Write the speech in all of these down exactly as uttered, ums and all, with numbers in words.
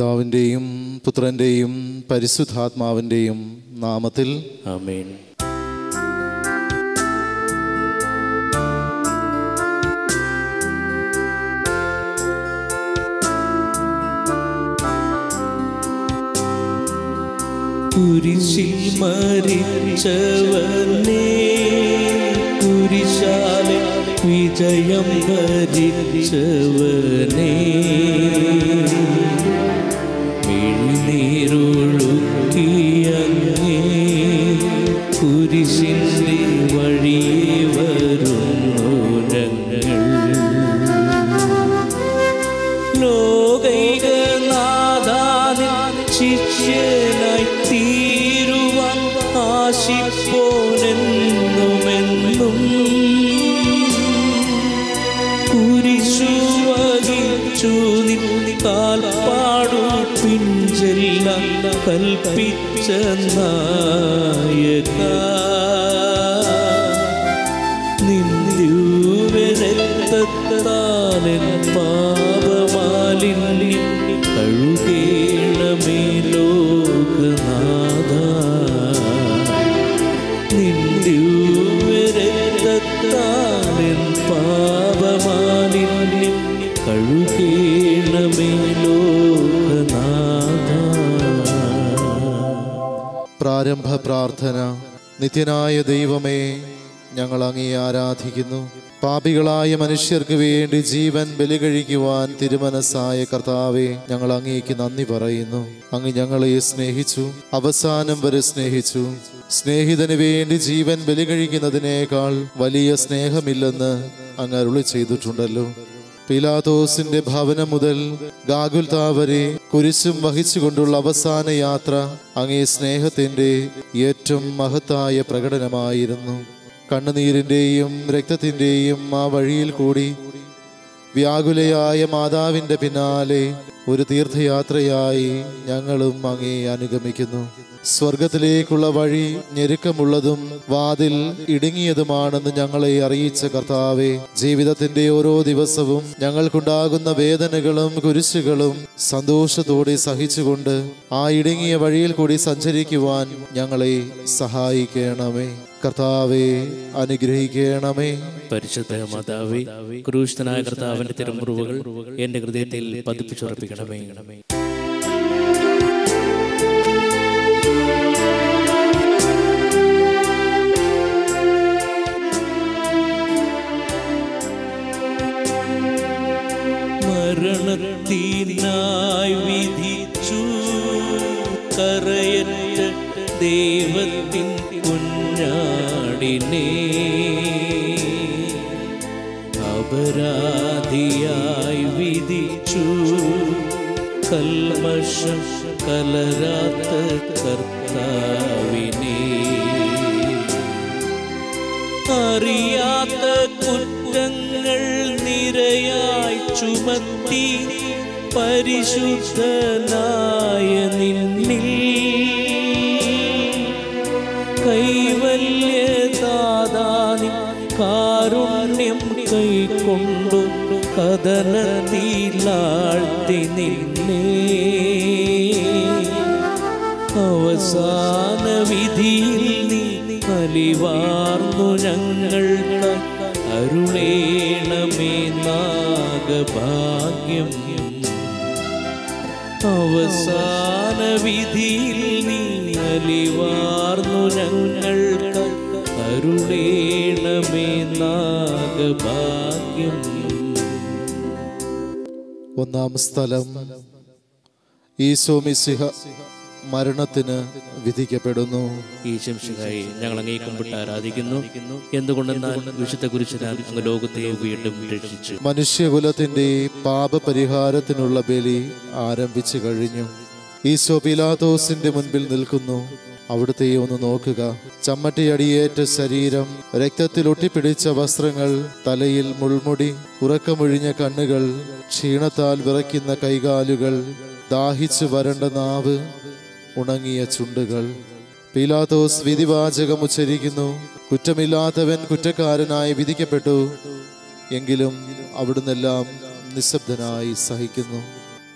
പിതാവിൻ്റെയും പുത്രൻ്റെയും പരിശുദ്ധാത്മാവിൻ്റെയും നാമത്തിൽ ആമേൻ. കുരിശിൽ മരിച്ചവനേ, കുരിശാലെ വിജയം വരിച്ചവനേ, മിഴിനീരൊഴുക്കിയങ്ങേ കുരിശിൻ്റെ വഴിയെ വരുന്നു ഞങ്ങൾ. ലോകൈകനാഥാനിൻ ശിഷ്യനായി തീരുവാൻ ആശിപ്പോനെന്നുമെന്നും കുരിശു വഹിച്ചു നിൻ കാൽപ്പാടു പിഞ്ചെല്ലാം കൽപ്പിച്ച നായക, നിന്ദ്യുവരക്തത്താലെൻ പാപമാലിന്യം കഴുകേണമേ ലോകനാഥ, നിന്ദ്യുവരക്തത്താലെൻ പാപമാലിന്യം കഴുകേണമേ ലോകനാഥ. പ്രാരംഭ പ്രാർത്ഥന. നിത്യനായ ദൈവമേ, ഞങ്ങൾ അങ്ങേ ആരാധിക്കുന്നു. പാപികളായ മനുഷ്യർക്ക് വേണ്ടി ജീവൻ ബലി കഴിക്കുവാൻ തിരുമനസ്സായ കർത്താവെ, ഞങ്ങൾ അങ്ങേക്ക് നന്ദി പറയുന്നു. അങ്ങ് ഞങ്ങളെ സ്നേഹിച്ചു, അവസാനം വരെ സ്നേഹിച്ചു. സ്നേഹിതന് വേണ്ടി ജീവൻ ബലി കഴിക്കുന്നതിനേക്കാൾ വലിയ സ്നേഹമില്ലെന്ന് അങ്ങ് അരുളി ചെയ്തിട്ടുണ്ടല്ലോ. പീലാത്തോസിന്റെ ഭവനം മുതൽ ഗാഗുൽത്താ വരെ കുരിശും വഹിച്ചുകൊണ്ടുള്ള അവസാന യാത്ര അങ്ങേ സ്നേഹത്തിന്റെ ഏറ്റവും മഹത്തായ പ്രകടനമായിരുന്നു. കണ്ണുനീരിൻ്റെയും രക്തത്തിൻ്റെയും ആ വഴിയിൽ കൂടി വ്യാകുലയായ മാതാവിൻ്റെ പിന്നാലെ ഒരു തീർത്ഥയാത്രയായി ഞങ്ങളും അങ്ങേ അനുഗമിക്കുന്നു. സ്വർഗത്തിലേക്കുള്ള വഴി ഞെരുക്കമുള്ളതും വാതിൽ ഇടുങ്ങിയതുമാണെന്ന് ഞങ്ങളെ അറിയിച്ച കർത്താവെ, ജീവിതത്തിന്റെ ഓരോ ദിവസവും ഞങ്ങൾക്കുണ്ടാകുന്ന വേദനകളും കുരിശുകളും സന്തോഷത്തോടെ സഹിച്ചുകൊണ്ട് ആ ഇടുങ്ങിയ വഴിയിൽ കൂടി സഞ്ചരിക്കുവാൻ ഞങ്ങളെ സഹായിക്കണമേ. കർത്താവെ, അനുഗ്രഹിക്കണമേ. പരിശുദ്ധ മാതാവേ, ക്രൂശിതനായ കർത്താവിന്റെ തിരുമുറിവുകൾ എന്റെ ഹൃദയത്തിൽ പതിപ്പിച്ചുറപ്പിക്കണമേ. മരണത്തിനായി വിധിച്ചു കരയറ്റ ദൈവത്തിൻ കുഞ്ഞാടിനെ, അപരാധിയായി വിധിച്ചു കൽമഷം കലരാത്ത കർത്താവിനെ, അറിയാത്ത കുറ്റങ്ങൾ നിരയായി ചുമത്തി പരിശുദ്ധനായ നിന്നിൽ കൈവല്യദാതാനിൻ കാരുണ്യം കൈക്കൊണ്ടു കദനത്തിലാഴ്ത്തി നിന്നെ, അവസാന വിധിയിൽ നീ അലിവാർന്നു ഞങ്ങൾക്ക് അരുളേണമേ നാഗഭാഗ്യം. അവസാന വിധിയിൽ നീ അലിവാർന്നു ഞങ്ങൾക്ക് അരുളേണമേ നാഗഭാഗ്യം. ഒന്നാം സ്ഥലം. ഈശോ മിശിഹ മരണത്തിന് വിധിക്കപ്പെടുന്നു. ഈശോ മിശിഹായെ ഞങ്ങൾ അങ്ങേ കുമ്പിട്ട് ആരാധിക്കുന്നു. എന്തുകൊണ്ടെന്നാൽ വിശുദ്ധ കുരിശിനാൽ അങ്ങ് ലോകത്തെ വീണ്ടും രക്ഷിച്ചു. മനുഷ്യകുലത്തിന്റെ പാപപരിഹാരത്തിനുള്ള ബലി ആരംഭിച്ചു കഴിഞ്ഞു. ഈശോ പീലാത്തോസിന്റെ മുൻപിൽ നിൽക്കുന്നു. അവിടുത്തെ ഒന്ന് നോക്കുക. ചമ്മട്ടിയടിയേറ്റ ശരീരം, രക്തത്തിൽ ഒട്ടിപ്പിടിച്ച വസ്ത്രങ്ങൾ, തലയിൽ മുൾമുടി, ഉറക്കമൊഴിഞ്ഞ കണ്ണുകൾ, ക്ഷീണത്താൽ വിറയ്ക്കുന്ന കൈകാലുകൾ, ദാഹിച്ചു വരണ്ട നാവ്, ഉണങ്ങിയ ചുണ്ടുകൾ. പീലാത്തോസ് വിധിവാചകം ഉച്ചരിക്കുന്നു. കുറ്റമില്ലാത്തവൻ കുറ്റക്കാരനായി വിധിക്കപ്പെട്ടു. എങ്കിലും അവിടുന്നെല്ലാം നിശബ്ദനായി സഹിക്കുന്നു.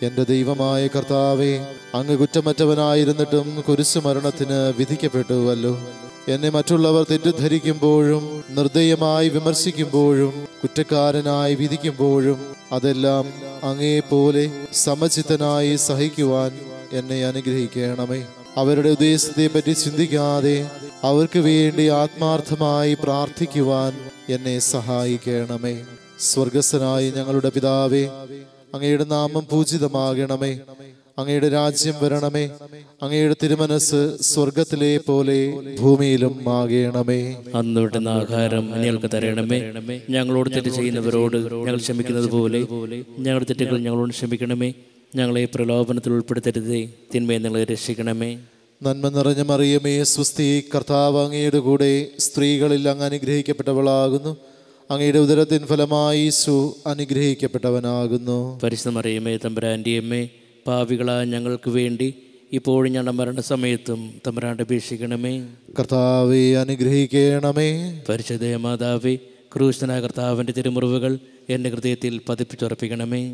എൻ്റെ ദൈവമായ കർത്താവേ, അങ്ങ് കുറ്റമറ്റവനായിരുന്നിട്ടും കുരിശു മരണത്തിന് വിധിക്കപ്പെട്ടുവല്ലോ. എന്നെ മറ്റുള്ളവർ തെറ്റിദ്ധരിക്കുമ്പോഴും നിർദ്ദയമായി വിമർശിക്കുമ്പോഴും കുറ്റക്കാരനായി വിധിക്കുമ്പോഴും അതെല്ലാം അങ്ങേപോലെ സമചിത്തനായി സഹിക്കുവാൻ എന്നെ അനുഗ്രഹിക്കണമേ. അവരുടെ ഉദ്ദേശത്തെ പറ്റി ചിന്തിക്കാതെ അവർക്ക് വേണ്ടി ആത്മാർത്ഥമായി പ്രാർത്ഥിക്കുവാൻ എന്നെ സഹായിക്കണമേ. സ്വർഗസ്ഥനായ ഞങ്ങളുടെ പിതാവേ, അങ്ങയുടെ നാമം പൂജിതമാകണമേ. അങ്ങയുടെ രാജ്യം വരണമേ. അങ്ങയുടെ തിരുമനസ് സ്വർഗത്തിലെ പോലെ ഭൂമിയിലും ആകണമേ. അന്ന് വിട്ടുന്ന ആഹാരം ഞങ്ങൾക്ക് തരണമേ. ഞങ്ങളോട് തെറ്റ് ചെയ്യുന്നവരോട് ഞങ്ങൾ ക്ഷമിക്കുന്നത് പോലെ ഞങ്ങളുടെ തെറ്റുകൾ ഞങ്ങളോട് ക്ഷമിക്കണമേ. ഞങ്ങളെ പ്രലോഭനത്തിൽ ഉൾപ്പെടുത്തരുതേ, തിന്മയെ ഞങ്ങളെ രക്ഷിക്കണമേ. നന്മ നിറഞ്ഞ മറിയമേ, സ്വസ്തി, കർത്താവ് അങ്ങയുടെ കൂടെ സ്ത്രീകളിൽ അങ്ങ് അനുഗ്രഹിക്കപ്പെട്ടവളാകുന്നു. അങ്ങയുടെ ഉദരത്തിൻ ഫലമായി യേശു അനുഗ്രഹിക്കപ്പെട്ടവനാകുന്നു. പരിശുദ്ധ മറിയമേ, തമ്പുരാന്റെ അമ്മേ, പാപികളായ ഞങ്ങൾക്ക് വേണ്ടി ഇപ്പോഴും ഞങ്ങളുടെ മരണസമയത്തും തമ്പുരാന്റെ അപേക്ഷിക്കണമേ. കർത്താവെ അനുഗ്രഹിക്കണമേ. പരിശുദ്ധ മാതാവേ, ക്രൂശനായ കർത്താവിന്റെ തിരുമുറിവുകൾ എൻ്റെ ഹൃദയത്തിൽ പതിപ്പിച്ചുറപ്പിക്കണമേ.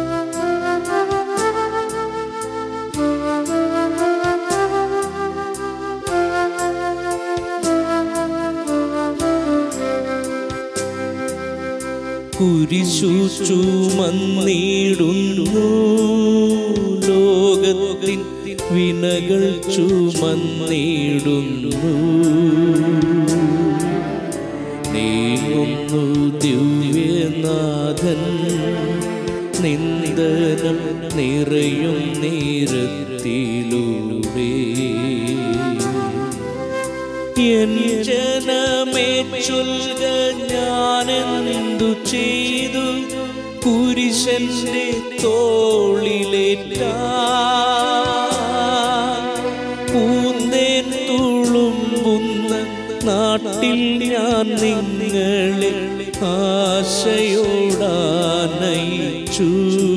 കുരിശു ചുമന്നിടുന്നു ലോകത്തിൻ വിനകൾ ചുമന്നിടുന്നു. നീങ്ങുന്നു ദിവ്യനാഥൻ നിന്ദനം നിറയും നേരത്തിലൂടെ. എൻ ജനമേ ചൊൽക, ഞാനെന്തു ചെയ്തു കുരിശന്റെ തോളിലേറ്റാൻ? പൂന്തേൻ തുളുമ്പുന്ന നാട്ടിൽ ഞാൻ നിങ്ങളെ ആശയോടാനയിച്ചു.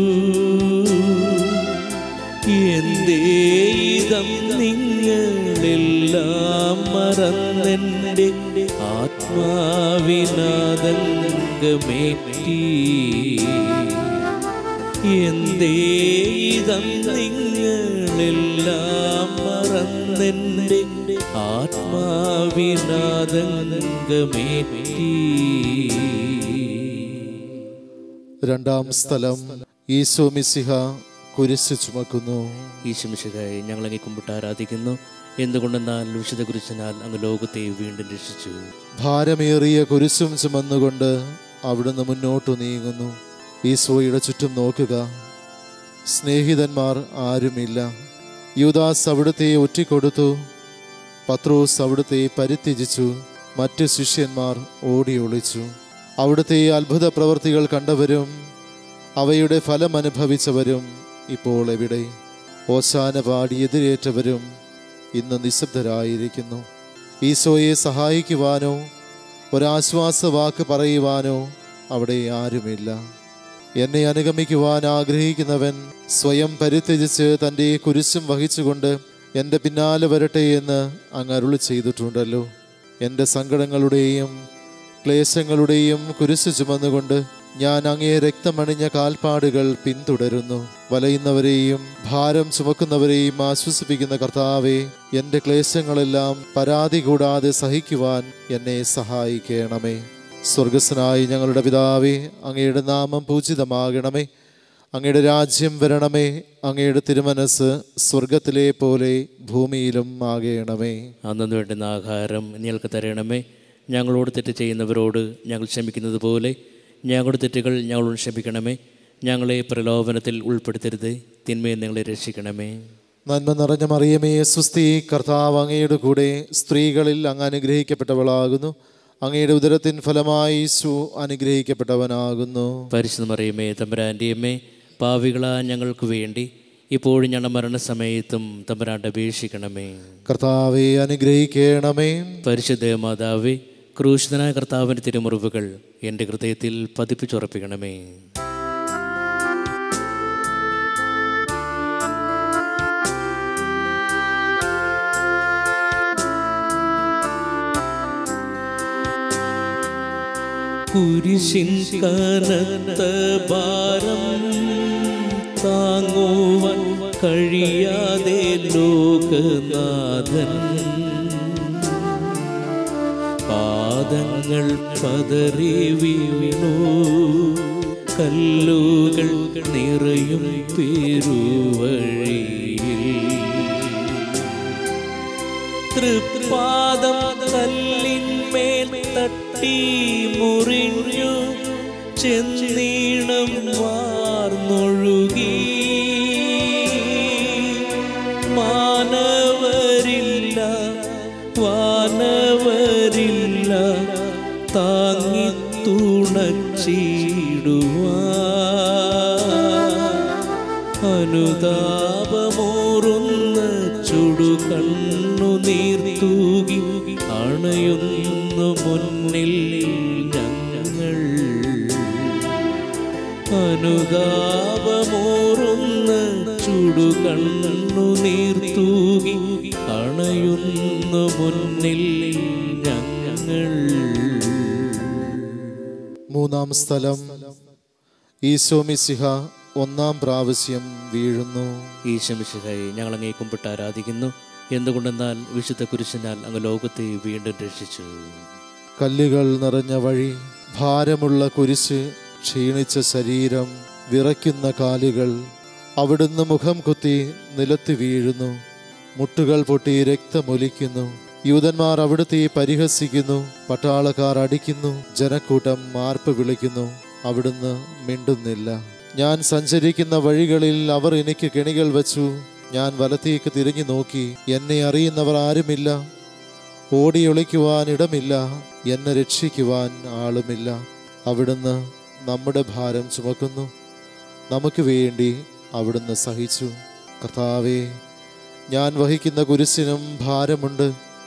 എന്തേ ഇതം നിങ്ങളെല്ലാം മറന്നെൻ്റെ ആത്മാവിനാതങ്കമേറ്റി. എന്തേ ഇതം നിങ്ങളെല്ലാം മറന്നെൻ്റെ ആത്മാവിനാതങ്കമേറ്റി. രണ്ടാം സ്ഥലം, ഈശോ മിശിഹ കുരിശ് ചുമക്കുന്നു. ഈശോ മിശിഹായെ ഞങ്ങൾ അങ്ങേ കുമ്പിട്ട് ആരാധിക്കുന്നു. എന്തുകൊണ്ടെന്നാൽ വിശുദ്ധ കുരിശിനാൽ അങ്ങ് ലോകത്തെ വീണ്ടും രക്ഷിച്ചു. ഭാരമേറിയ കുരിശും ചുമന്നുകൊണ്ട് അവിടുന്ന് മുന്നോട്ടു നീങ്ങുന്നു. ഈശോയുടെ ചുറ്റും നോക്കുക, സ്നേഹിതന്മാർ ആരുമില്ല. യൂദാസ് അവിടുത്തെ ഒറ്റിക്കൊടുത്തു. പത്രോസ് അവിടുത്തെ പരിത്യജിച്ചു. മറ്റു ശിഷ്യന്മാർ ഓടി ഒളിച്ചു. അവിടുത്തെ അത്ഭുത പ്രവൃത്തികൾ കണ്ടവരും അവയുടെ ഫലം അനുഭവിച്ചവരും ഇപ്പോൾ എവിടെ? ഓശാന പാടി എതിരേറ്റവരും ഇന്ന് നിശബ്ദരായിരിക്കുന്നു. ഈശോയെ സഹായിക്കുവാനോ ഒരാശ്വാസ വാക്ക് പറയുവാനോ അവിടെ ആരുമില്ല. എന്നെ അനുഗമിക്കുവാൻ ആഗ്രഹിക്കുന്നവൻ സ്വയം പരിത്യജിച്ച് തൻ്റെ കുരിശും വഹിച്ചുകൊണ്ട് എൻ്റെ പിന്നാലെ വരട്ടെ എന്ന് അങ്ങ് അരുളി ചെയ്തിട്ടുണ്ടല്ലോ. എൻ്റെ സങ്കടങ്ങളുടെയും ക്ലേശങ്ങളുടെയും കുരിശ് ചുമന്നുകൊണ്ട് ഞാൻ അങ്ങേ രക്തമണിഞ്ഞ കാൽപ്പാടുകൾ പിന്തുടരുന്നു. വലയുന്നവരെയും ഭാരം ചുമക്കുന്നവരെയും ആശ്വസിപ്പിക്കുന്ന കർത്താവെ, എൻ്റെ ക്ലേശങ്ങളെല്ലാം പരാതി കൂടാതെ സഹിക്കുവാൻ എന്നെ സഹായിക്കണമേ. സ്വർഗസ്വനായി ഞങ്ങളുടെ പിതാവേ, അങ്ങയുടെ നാമം പൂജിതമാകണമേ. അങ്ങയുടെ രാജ്യം വരണമേ. അങ്ങയുടെ തിരുമനസ് സ്വർഗത്തിലെ പോലെ ഭൂമിയിലും ആകണമേ. അന്നു വേണ്ടുന്ന ആഹാരം ഞങ്ങൾക്ക് തരണമേ. ഞങ്ങളോട് തെറ്റ് ചെയ്യുന്നവരോട് ഞങ്ങൾ ക്ഷമിക്കുന്നത് പോലെ ഞങ്ങളുടെ തെറ്റുകൾ ഞങ്ങളോട് ക്ഷമിക്കണമേ. ഞങ്ങളെ പ്രലോഭനത്തിൽ ഉൾപ്പെടുത്തരുത്, തിന്മയെ ഞങ്ങളെ രക്ഷിക്കണമേ. നന്മ നിറഞ്ഞ മറിയമേ, സ്വസ്തി, കർത്താവ് അങ്ങയുടെ കൂടെ സ്ത്രീകളിൽ അങ്ങ് അനുഗ്രഹിക്കപ്പെട്ടവളാകുന്നു. അങ്ങയുടെ ഉദരത്തിൻ ഫലമായി യേശു അനുഗ്രഹിക്കപ്പെട്ടവനാകുന്നു. പരിശുദ്ധ മറിയമേ, തമ്പുരാന്റെ അമ്മേ, പാപികളായ ഞങ്ങൾക്ക് വേണ്ടി ഇപ്പോഴും ഞങ്ങളുടെ മരണസമയത്തും തമ്പുരാന്റെ അപേക്ഷിക്കണമേ. കർത്താവെ അനുഗ്രഹിക്കണമേ. പരിശുദ്ധ മാതാവേ, ക്രൂശിതനായ കർത്താവിൻ്റെ തിരുമുറിവുകൾ എൻ്റെ ഹൃദയത്തിൽ പതിപ്പിച്ചുറപ്പിക്കണമേ. കുരിശിൻ കനത്ത ഭാരം താങ്ങുവാൻ കഴിയാതെ ലോകനാഥൻ പാദങ്ങൾ പതറി വീണു. കല്ലുകൾ നിറയും പെരുവഴിയിൽ തൃപ്പാദം കല്ലിന്മേൽ തട്ടി മുറിഞ്ഞു ചെന്നീണം വാർന്നൊഴുകി. മാനവരില്ല വാനവരില്ല താങ്ങി തുണച്ചിടുവാൻ. അനുതാപമോറുന്ന ചുടുകണ്ണു നീർത്തൂകി അണയുന്നു മുന്നിൽ ഞങ്ങൾ. അനുതാപമോറുന്ന ചുടുകണ്ണു നീർത്തൂകി അണയുന്നു മുന്നിൽ ഞങ്ങൾ. മൂന്നാം സ്ഥലം. ഈശോ മിശിഹ ഒന്നാം പ്രാവശ്യം വീഴുന്നു. ഈശോ മിശിഹായെ ഞങ്ങൾ അങ്ങേ കുമ്പിട്ട് ആരാധിക്കുന്നു. എന്തുകൊണ്ടെന്നാൽ വിശുദ്ധ കുരിശിനാൽ അങ്ങ് ലോകത്തെ വീണ്ടും രക്ഷിച്ചു. കല്ലുകൾ നിറഞ്ഞ വഴി, ഭാരമുള്ള കുരിശ്, ക്ഷീണിച്ച ശരീരം, വിറയ്ക്കുന്ന കാലുകൾ. അവിടുന്ന് മുഖം കുത്തി നിലത്ത് വീഴുന്നു. മുട്ടുകൾ പൊട്ടി രക്തമൊലിക്കുന്നു. യൂതന്മാർ അവിടുത്തെ പരിഹസിക്കുന്നു. പട്ടാളക്കാർ അടിക്കുന്നു. ജനക്കൂട്ടം മാർപ്പ് വിളിക്കുന്നു. അവിടുന്ന് മിണ്ടുന്നില്ല. ഞാൻ സഞ്ചരിക്കുന്ന വഴികളിൽ അവർ എനിക്ക് കെണികൾ വച്ചു. ഞാൻ വലത്തേക്ക് തിരിഞ്ഞു നോക്കി. എന്നെ അറിയുന്നവർ ആരുമില്ല. ഓടിയൊളിക്കുവാൻ ഇടമില്ല. എന്നെ രക്ഷിക്കുവാൻ ആളുമില്ല. അവിടുന്ന് നമ്മുടെ ഭാരം ചുമക്കുന്നു. നമുക്ക് വേണ്ടി അവിടുന്ന് സഹിച്ചു. കർത്താവേ, ഞാൻ വഹിക്കുന്ന കുരിശിനും ഭാരമുണ്ട്.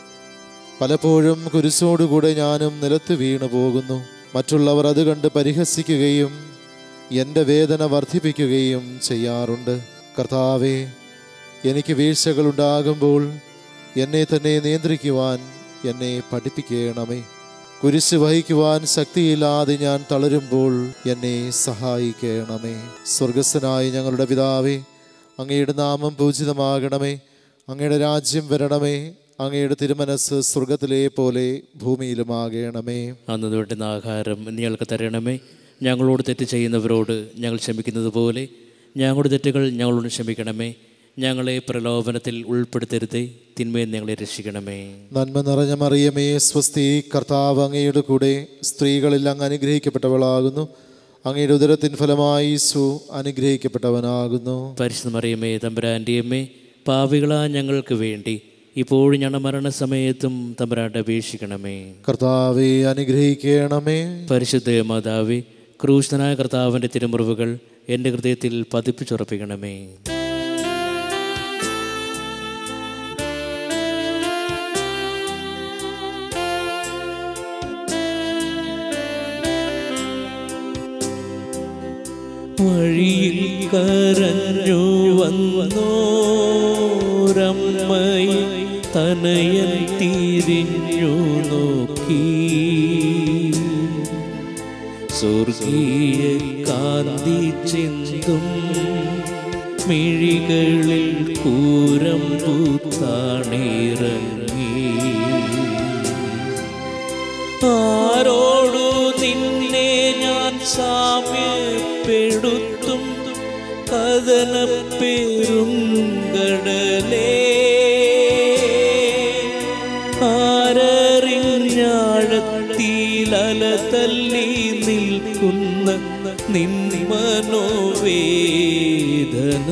പലപ്പോഴും കുരിശോടുകൂടെ ഞാനും നിലത്ത് വീണു പോകുന്നു. മറ്റുള്ളവർ അത് കണ്ട് പരിഹസിക്കുകയും എൻ്റെ വേദന വർദ്ധിപ്പിക്കുകയും ചെയ്യാറുണ്ട്. കർത്താവേ, എനിക്ക് വീഴ്ചകളുണ്ടാകുമ്പോൾ എന്നെ തന്നെ നിയന്ത്രിക്കുവാൻ എന്നെ പഠിപ്പിക്കണമേ. കുരിശ് വഹിക്കുവാൻ ശക്തിയില്ലാതെ ഞാൻ തളരുമ്പോൾ എന്നെ സഹായിക്കണമേ. സ്വർഗസ്ഥനായ ഞങ്ങളുടെ പിതാവേ, അങ്ങയുടെ നാമം പൂജിതമാകണമേ. അങ്ങയുടെ രാജ്യം വരണമേ. അങ്ങയുടെ തിരുമനസ് സ്വർഗത്തിലെ പോലെ ഭൂമിയിലുമാകണമേ. അന്ന് വേണ്ടുന്ന ആഹാരം ഞങ്ങൾക്ക് തരണമേ. ഞങ്ങളോട് തെറ്റ് ചെയ്യുന്നവരോട് ഞങ്ങൾ ക്ഷമിക്കുന്നത് പോലെ ഞങ്ങളുടെ തെറ്റുകൾ ഞങ്ങളോട് ക്ഷമിക്കണമേ. ഞങ്ങളെ പ്രലോഭനത്തിൽ ഉൾപ്പെടുത്തരുതേ, തിന്മയിൽ ഞങ്ങളെ രക്ഷിക്കണമേ. നന്മ നിറഞ്ഞ മറിയമേ, സ്വസ്തി, കർത്താവ് അങ്ങയുടെ കൂടെ സ്ത്രീകളിൽ അങ്ങ് അനുഗ്രഹിക്കപ്പെട്ടവളാകുന്നു. അങ്ങയുടെ ഉദരത്തിൻ ഫലമായി ഈശോ അനുഗ്രഹിക്കപ്പെട്ടവനാകുന്നു. പരിശുദ്ധ മറിയമേ, തമ്പുരാൻ്റെ അമ്മേ, പാപികളാ ഞങ്ങൾക്ക് വേണ്ടി ഇപ്പോഴും ഞങ്ങളുടെ മരണസമയത്തും തമ്പുരാൻ്റെ അപേക്ഷിക്കണമേ. കർത്താവെ അനുഗ്രഹിക്കണമേ. പരിശുദ്ധ മാതാവേ, ക്രൂശനായ കർത്താവിൻ്റെ തിരുമുറിവുകൾ എൻ്റെ ഹൃദയത്തിൽ പതിപ്പിച്ചുറപ്പിക്കണമേ. വഴിയിൽ കരഞ്ഞു വന്നോരമ്മയെ തനയൻ തിരിഞ്ഞു നോക്കി. സ്വർഗീയ കാന്തി ചിന്തും മിഴികളിൽ കൂരം പൂത്താണിറങ്ങി. ആരോടു നിന്നെ ഞാൻ സാമ്യപ്പെടുത്തും കഥനപ്പെരും കടലേ. ആരറിഞ്ഞാഴത്തിലല തല്ലി നിൽക്കുന്ന നിൻ മനോവേദന.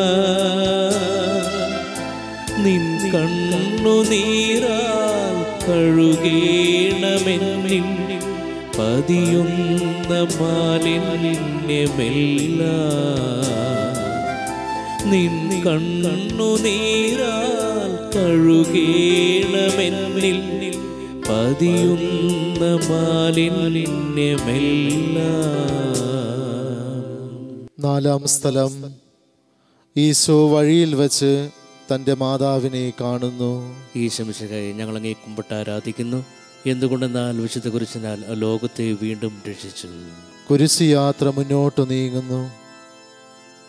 നിൻ കണ്ണുനീരാൽ കഴുകേണമെന്നിൽ പതിയുന്ന മാലിന്യമെല്ല. നിൻ കണ്ണുനീരാൽ കഴുകേണമെന്നിൽ പതിയുന്ന മാലിന്യമെല്ല. നാലാം സ്ഥലം. ഈശോ വഴിയിൽ വച്ച് തൻ്റെ മാതാവിനെ കാണുന്നു. ഈശോ മിശിഹായെ ഞങ്ങൾ അങ്ങേ കുമ്പിട്ട് ആരാധിക്കുന്നു. എന്തുകൊണ്ടെന്നാൽ വിശുദ്ധ കുരിശിനാൽ ലോകത്തെ വീണ്ടും രക്ഷിച്ചു. കുരിശ് യാത്ര മുന്നോട്ട് നീങ്ങുന്നു.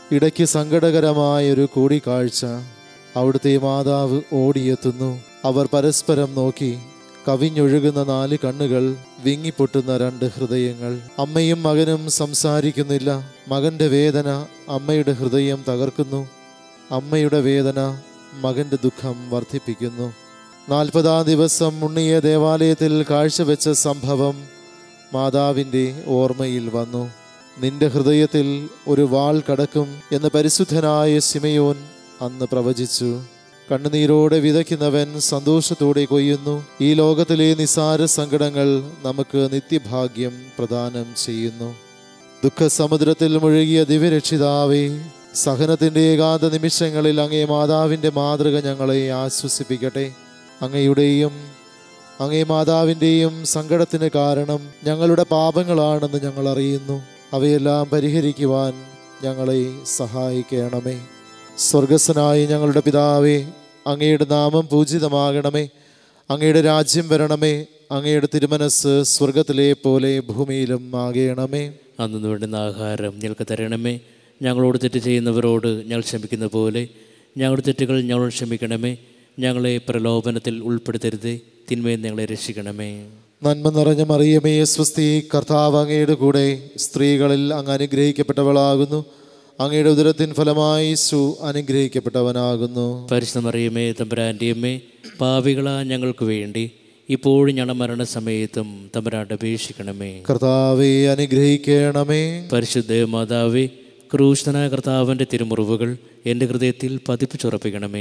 ഇടയ്ക്ക് സങ്കടകരമായൊരു കൂടിക്കാഴ്ച. അവിടുത്തെ മാതാവ് ഓടിയെത്തുന്നു. അവർ പരസ്പരം നോക്കി. കവിഞ്ഞൊഴുകുന്ന നാല് കണ്ണുകൾ, വിങ്ങിപ്പൊട്ടുന്ന രണ്ട് ഹൃദയങ്ങൾ. അമ്മയും മകനും സംസാരിക്കുന്നില്ല. മകൻ്റെ വേദന അമ്മയുടെ ഹൃദയം തകർക്കുന്നു. അമ്മയുടെ വേദന മകൻ്റെ ദുഃഖം വർദ്ധിപ്പിക്കുന്നു. നാൽപ്പതാം ദിവസം ഉണ്ണിയെ ദേവാലയത്തിൽ കാഴ്ചവെച്ച സംഭവം മാതാവിൻ്റെ ഓർമ്മയിൽ വന്നു. നിന്റെ ഹൃദയത്തിൽ ഒരു വാൾ കടക്കും എന്ന് പരിശുദ്ധനായ ശിമയോൻ അന്ന് പ്രവചിച്ചു. കണ്ണുനീരോടെ വിതയ്ക്കുന്നവൻ സന്തോഷത്തോടെ കൊയ്യുന്നു. ഈ ലോകത്തിലെ നിസാര സങ്കടങ്ങൾ നമുക്ക് നിത്യഭാഗ്യം പ്രദാനം ചെയ്യുന്നു. ദുഃഖസമുദ്രത്തിൽ മുഴുകിയ ദിവ്യരക്ഷിതാവേ, സഹനത്തിൻ്റെ ഏകാന്ത നിമിഷങ്ങളിൽ അങ്ങേ മാതാവിൻ്റെ മാതൃക ഞങ്ങളെ ആശ്വസിപ്പിക്കട്ടെ. അങ്ങയുടെയും അങ്ങേ മാതാവിൻ്റെയും സങ്കടത്തിന് കാരണം ഞങ്ങളുടെ പാപങ്ങളാണെന്ന് ഞങ്ങൾ അറിയുന്നു. അവയെല്ലാം പരിഹരിക്കുവാൻ ഞങ്ങളെ സഹായിക്കണമേ. സ്വർഗസ്ഥനായ ഞങ്ങളുടെ പിതാവേ, അങ്ങയുടെ നാമം പൂജിതമാകണമേ. അങ്ങയുടെ രാജ്യം വരണമേ. അങ്ങയുടെ തിരുമനസ് സ്വർഗത്തിലെ പോലെ ഭൂമിയിലും ആകണമേ. അന്നു വേണ്ടുന്ന ആഹാരം ഞങ്ങൾക്ക് തരണമേ. ഞങ്ങളോട് തെറ്റ് ചെയ്യുന്നവരോട് ഞങ്ങൾ ക്ഷമിക്കുന്ന പോലെ ഞങ്ങളുടെ തെറ്റുകൾ ഞങ്ങളോട് ക്ഷമിക്കണമേ. ഞങ്ങളെ പ്രലോഭനത്തിൽ ഉൾപ്പെടുത്തരുത്, തിന്മയിൽ ഞങ്ങളെ രക്ഷിക്കണമേ. നന്മ നിറഞ്ഞ മറിയമേ, സ്വസ്തി, കർത്താവ് അങ്ങയുടെ കൂടെ സ്ത്രീകളിൽ അങ്ങ് അനുഗ്രഹിക്കപ്പെട്ടവളാകുന്നു. അങ്ങയുടെ ഉദരത്തിൻ ഫലമായി യേശു അനുഗ്രഹിക്കപ്പെട്ടവനാകുന്നു. പരിശുദ്ധ മറിയമേ, തമ്പുരാൻ്റെ അമ്മേ, പാപികളാ ഞങ്ങൾക്ക് വേണ്ടി ഇപ്പോഴും ഞങ്ങളുടെ മരണസമയത്തും തമ്പുരാനോട് അപേക്ഷിക്കണമേ. കർത്താവേ അനുഗ്രഹിക്കണമേ. പരിശുദ്ധ മാതാവേ, ക്രൂശനായ കർത്താവിൻ്റെ തിരുമുറിവുകൾ എൻ്റെ ഹൃദയത്തിൽ പതിപ്പിച്ചുറപ്പിക്കണമേ.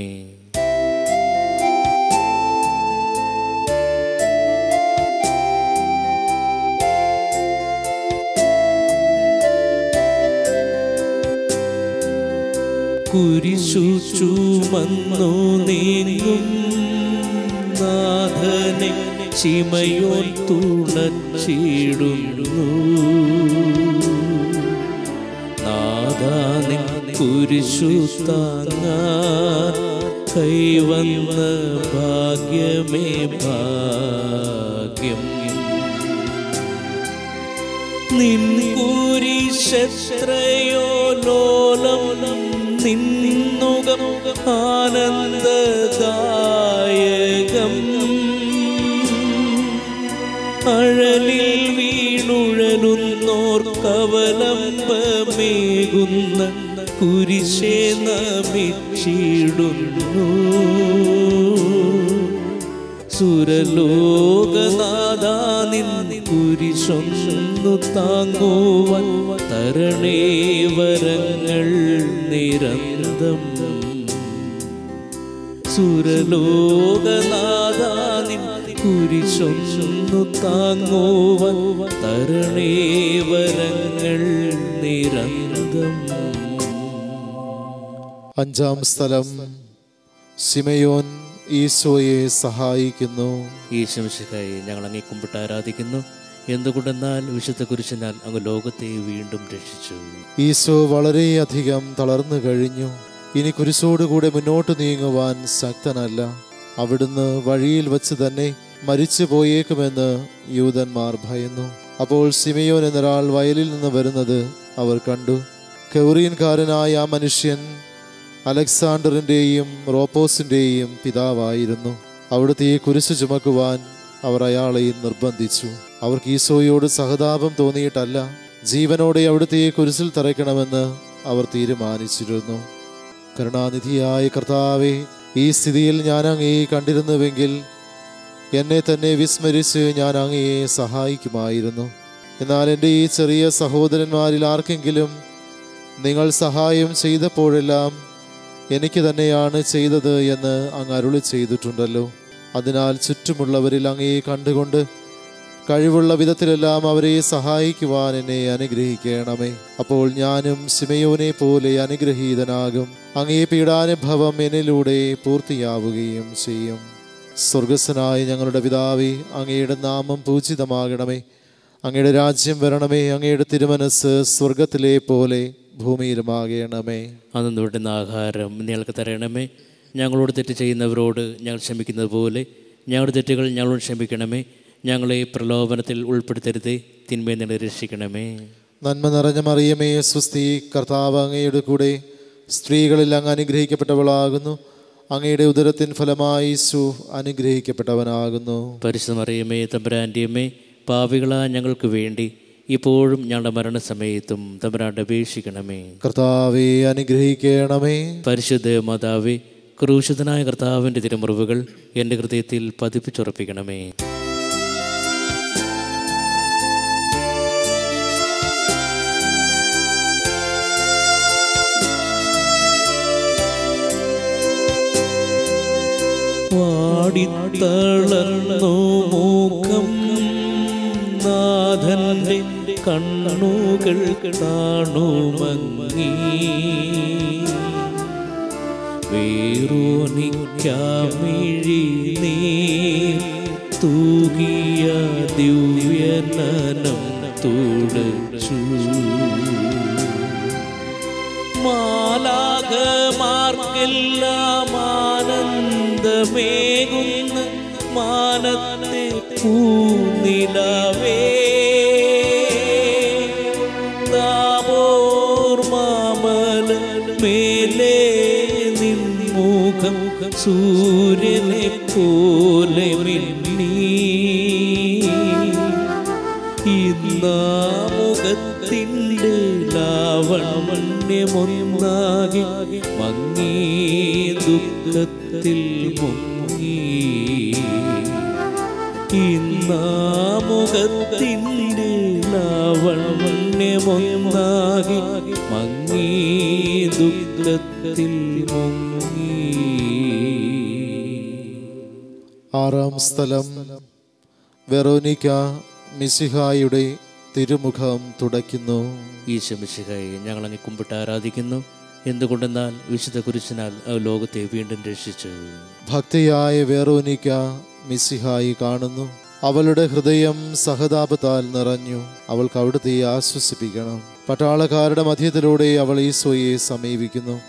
കുരിശു ചുമന്നു നീങ്ങും നാഥനെ ശിമയോൻ തുണച്ചിടുന്നു. നാഥാനിൻ കുരിശു താങ്ങാൻ കൈവന്ന ഭാഗ്യമേ ഭാഗ്യം. നിൻ കുരിശെത്രയോ ലോലം നിന്നുകം ആനന്ദദായകം. അഴലിൽ വീണുഴലുന്നോർക്കവലംബമേകുന്ന കുരിശേ നമിച്ചിടുന്നു. സുരലോകനാഥാനിൻ കുരിശൊന്നു താങ്ങുവാൻ തരണേ വരങ്ങൾ നിരന്തം. സുരലോകനാഥാനിൻ കുരിശൊന്നു താങ്ങുവാൻ തരണേ വരങ്ങൾ നിരന്തം. അഞ്ചാം സ്ഥലം, ശിമയോൻ ഈശോയെ സഹായിക്കുന്നു. ഈശോമിശിഹായെ, ഞങ്ങൾ അങ്ങേ കുമ്പിട്ട് ആരാധിക്കുന്നു. എന്തുകൊണ്ടെന്നാൽ വിശുദ്ധ കുരിശിനാൽ അങ്ങ് ലോകത്തെ വീണ്ടും രക്ഷിച്ചു. ഈശോ വളരെയധികം തളർന്നു കഴിഞ്ഞു. ഇനി കുരിശോടുകൂടെ മുന്നോട്ട് നീങ്ങുവാൻ ശക്തനല്ല. അവിടുന്ന് വഴിയിൽ വച്ച് തന്നെ മരിച്ചു പോയേക്കുമെന്ന് യൂതന്മാർ ഭയന്നു. അപ്പോൾ ശിമയോൻ എന്നൊരാൾ വയലിൽ നിന്ന് വരുന്നത് അവർ കണ്ടു. കൗറിയൻകാരനായ ആ മനുഷ്യൻ അലക്സാണ്ടറിൻ്റെയും റോപ്പോസിൻ്റെയും പിതാവായിരുന്നു. അവിടുത്തെ കുരിശ് ചുമക്കുവാൻ അവർ അയാളെ നിർബന്ധിച്ചു. അവർക്ക് ഈശോയോട് സഹതാപം തോന്നിയിട്ടല്ല, ജീവനോടെ അവിടുത്തെ കുരിശിൽ തറയ്ക്കണമെന്ന് അവർ തീരുമാനിച്ചിരുന്നു. കരുണാനിധിയായ കർത്താവേ, ഈ സ്ഥിതിയിൽ ഞാൻ അങ്ങയെ കണ്ടിരുന്നുവെങ്കിൽ എന്നെ തന്നെ വിസ്മരിച്ച് ഞാൻ അങ്ങയെ സഹായിക്കുമായിരുന്നു. എന്നാൽ എൻ്റെ ഈ ചെറിയ സഹോദരന്മാരിൽ ആർക്കെങ്കിലും നിങ്ങൾ സഹായം ചെയ്തപ്പോഴെല്ലാം എനിക്ക് തന്നെയാണ് ചെയ്തത് എന്ന് അങ്ങ് അരുളി ചെയ്തിട്ടുണ്ടല്ലോ. അതിനാൽ ചുറ്റുമുള്ളവരിൽ അങ്ങയെ കണ്ടുകൊണ്ട് കഴിവുള്ള വിധത്തിലെല്ലാം അവരെ സഹായിക്കുവാൻ എന്നെ അനുഗ്രഹിക്കണമേ. അപ്പോൾ ഞാനും ശിമയോനെ പോലെ അനുഗ്രഹീതനാകും. അങ്ങേ പീഡാനുഭവം എന്നിലൂടെ പൂർത്തിയാവുകയും ചെയ്യും. സ്വർഗസ്ഥനായ ഞങ്ങളുടെ പിതാവേ, അങ്ങയുടെ നാമം പൂജിതമാകണമേ. അങ്ങയുടെ രാജ്യം വരണമേ. അങ്ങയുടെ തിരുമനസ് സ്വർഗത്തിലെ പോലെ ഭൂമിയിലുമാകണമേ. അന്നു വേണ്ടുന്ന ആഹാരം ഞങ്ങൾക്ക് തരണമേ. ഞങ്ങളോട് തെറ്റ് ചെയ്യുന്നവരോട് ഞങ്ങൾ ക്ഷമിക്കുന്നത് പോലെ ഞങ്ങളുടെ തെറ്റുകൾ ഞങ്ങളോട് ക്ഷമിക്കണമേ. ഞങ്ങളെ പ്രലോഭനത്തിൽ ഉൾപ്പെടുത്തരുത്, തിന്മയിൽ നിന്ന് രക്ഷിക്കണമേ. നന്മ നിറഞ്ഞ മറിയമേ സ്വസ്തി, കർത്താവ് അങ്ങയുടെ കൂടെ സ്ത്രീകളിൽ അങ്ങ് അനുഗ്രഹിക്കപ്പെട്ടവളാകുന്നു. അങ്ങയുടെ ഉദരത്തിൻ ഫലമായി യേശു അനുഗ്രഹിക്കപ്പെട്ടവനാകുന്നു. പരിശുദ്ധ മറിയമേ തമ്പുരാൻ്റെ അമ്മേ, പാപികളാ ഞങ്ങൾക്ക് വേണ്ടി ഇപ്പോഴും ഞങ്ങളുടെ മരണസമയത്തും തമ്പുരാനോട് അപേക്ഷിക്കണമേ. കർത്താവെ അനുഗ്രഹിക്കണമേ. പരിശുദ്ധ മാതാവേ, ക്രൂശിതനായ കർത്താവിൻ്റെ തിരുമുറിവുകൾ എൻ്റെ ഹൃദയത്തിൽ പതിപ്പിച്ചുറപ്പിക്കണമേ. വാടിത്തളർന്നു മൂക്കം നാഥന്റെ കണ്ണുകൾ കാണുമങ്ങി, വേറോനിക്കാമിഴി നീർ തൂകിയ ദിവ്യനനം തുടച്ചു. മാലാഖമാർക്കെല്ലാം ആനന്ദമേകുന്ന മാനത്തെ പൂനിലവേ, താബോർ മാമല മേലേ നിൻമുഖം സൂര്യനെ പോലെ മിന്നി. ഇന്നാമുഖത്തിൻ്റെ ലാവണ്യമൊന്നാകെ മങ്ങി, ദുഃഖത്തിൽ മുങ്ങി. ഇന്നാമുഖത്തിൻ്റെ ലാവണ്യമൊന്നാകെ മങ്ങി, ദുഃഖത്തിൽ മുങ്ങി. ആറാം സ്ഥലം. വെറോനിക്ക മിശിഹായുടെ തിരുമുഖം തുടയ്ക്കുന്നു. ഈശോ മിശിഹായെ ഞങ്ങൾ അങ്ങ് കുമ്പിട്ട് ആരാധിക്കുന്നു. എന്തുകൊണ്ടെന്നാൽ വിശുദ്ധ കുരിശിനാൽ ലോകത്തെ വീണ്ടും രക്ഷിച്ചു. ഭക്തിയായ വെറോനിക്ക മിശിഹായി കാണുന്നു. അവളുടെ ഹൃദയം സഹതാപത്താൽ നിറഞ്ഞു. അവൾക്ക് അവിടുത്തെ ആശ്വസിപ്പിക്കണം. പട്ടാളക്കാരുടെ മധ്യത്തിലൂടെ അവൾ ഈശോയെ സമീപിക്കുന്നു.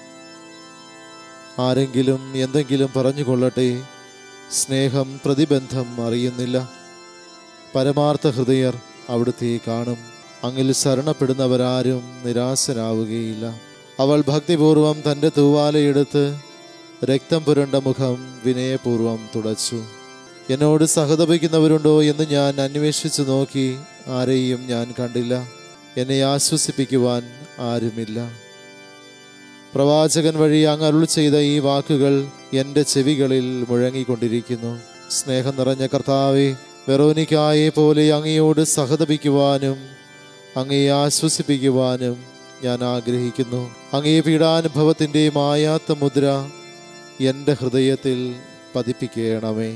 ആരെങ്കിലും എന്തെങ്കിലും പറഞ്ഞുകൊള്ളട്ടെ, സ്നേഹം പ്രതിബന്ധം അറിയുന്നില്ല. പരമാർത്ഥ ഹൃദയർ അവിടുത്തെ കാണും. അങ്ങിൽ ശരണപ്പെടുന്നവരാരും നിരാശരാവുകയില്ല. അവൾ ഭക്തിപൂർവം തൻ്റെ തൂവാലയെടുത്ത് രക്തം പുരണ്ട മുഖം വിനയപൂർവം തുടച്ചു. എന്നോട് സഹതപിക്കുന്നവരുണ്ടോ എന്ന് ഞാൻ അന്വേഷിച്ചു നോക്കി, ആരെയും ഞാൻ കണ്ടില്ല. എന്നെ ആശ്വസിപ്പിക്കുവാൻ ആരുമില്ല. പ്രവാചകൻ വഴി അങ്ങ് അരുൾ ചെയ്ത ഈ വാക്കുകൾ എൻ്റെ ചെവികളിൽ മുഴങ്ങിക്കൊണ്ടിരിക്കുന്നു. സ്നേഹം നിറഞ്ഞ കർത്താവേ, വെറോനിക്കായെ പോലെ അങ്ങയോട് സഹതപിക്കുവാനും അങ്ങയെ ആശ്വസിപ്പിക്കുവാനും ഞാൻ ആഗ്രഹിക്കുന്നു. അങ്ങേ പീഡാനുഭവത്തിൻ്റെ മായാത്ത മുദ്ര എൻ്റെ ഹൃദയത്തിൽ പതിപ്പിക്കണമേ.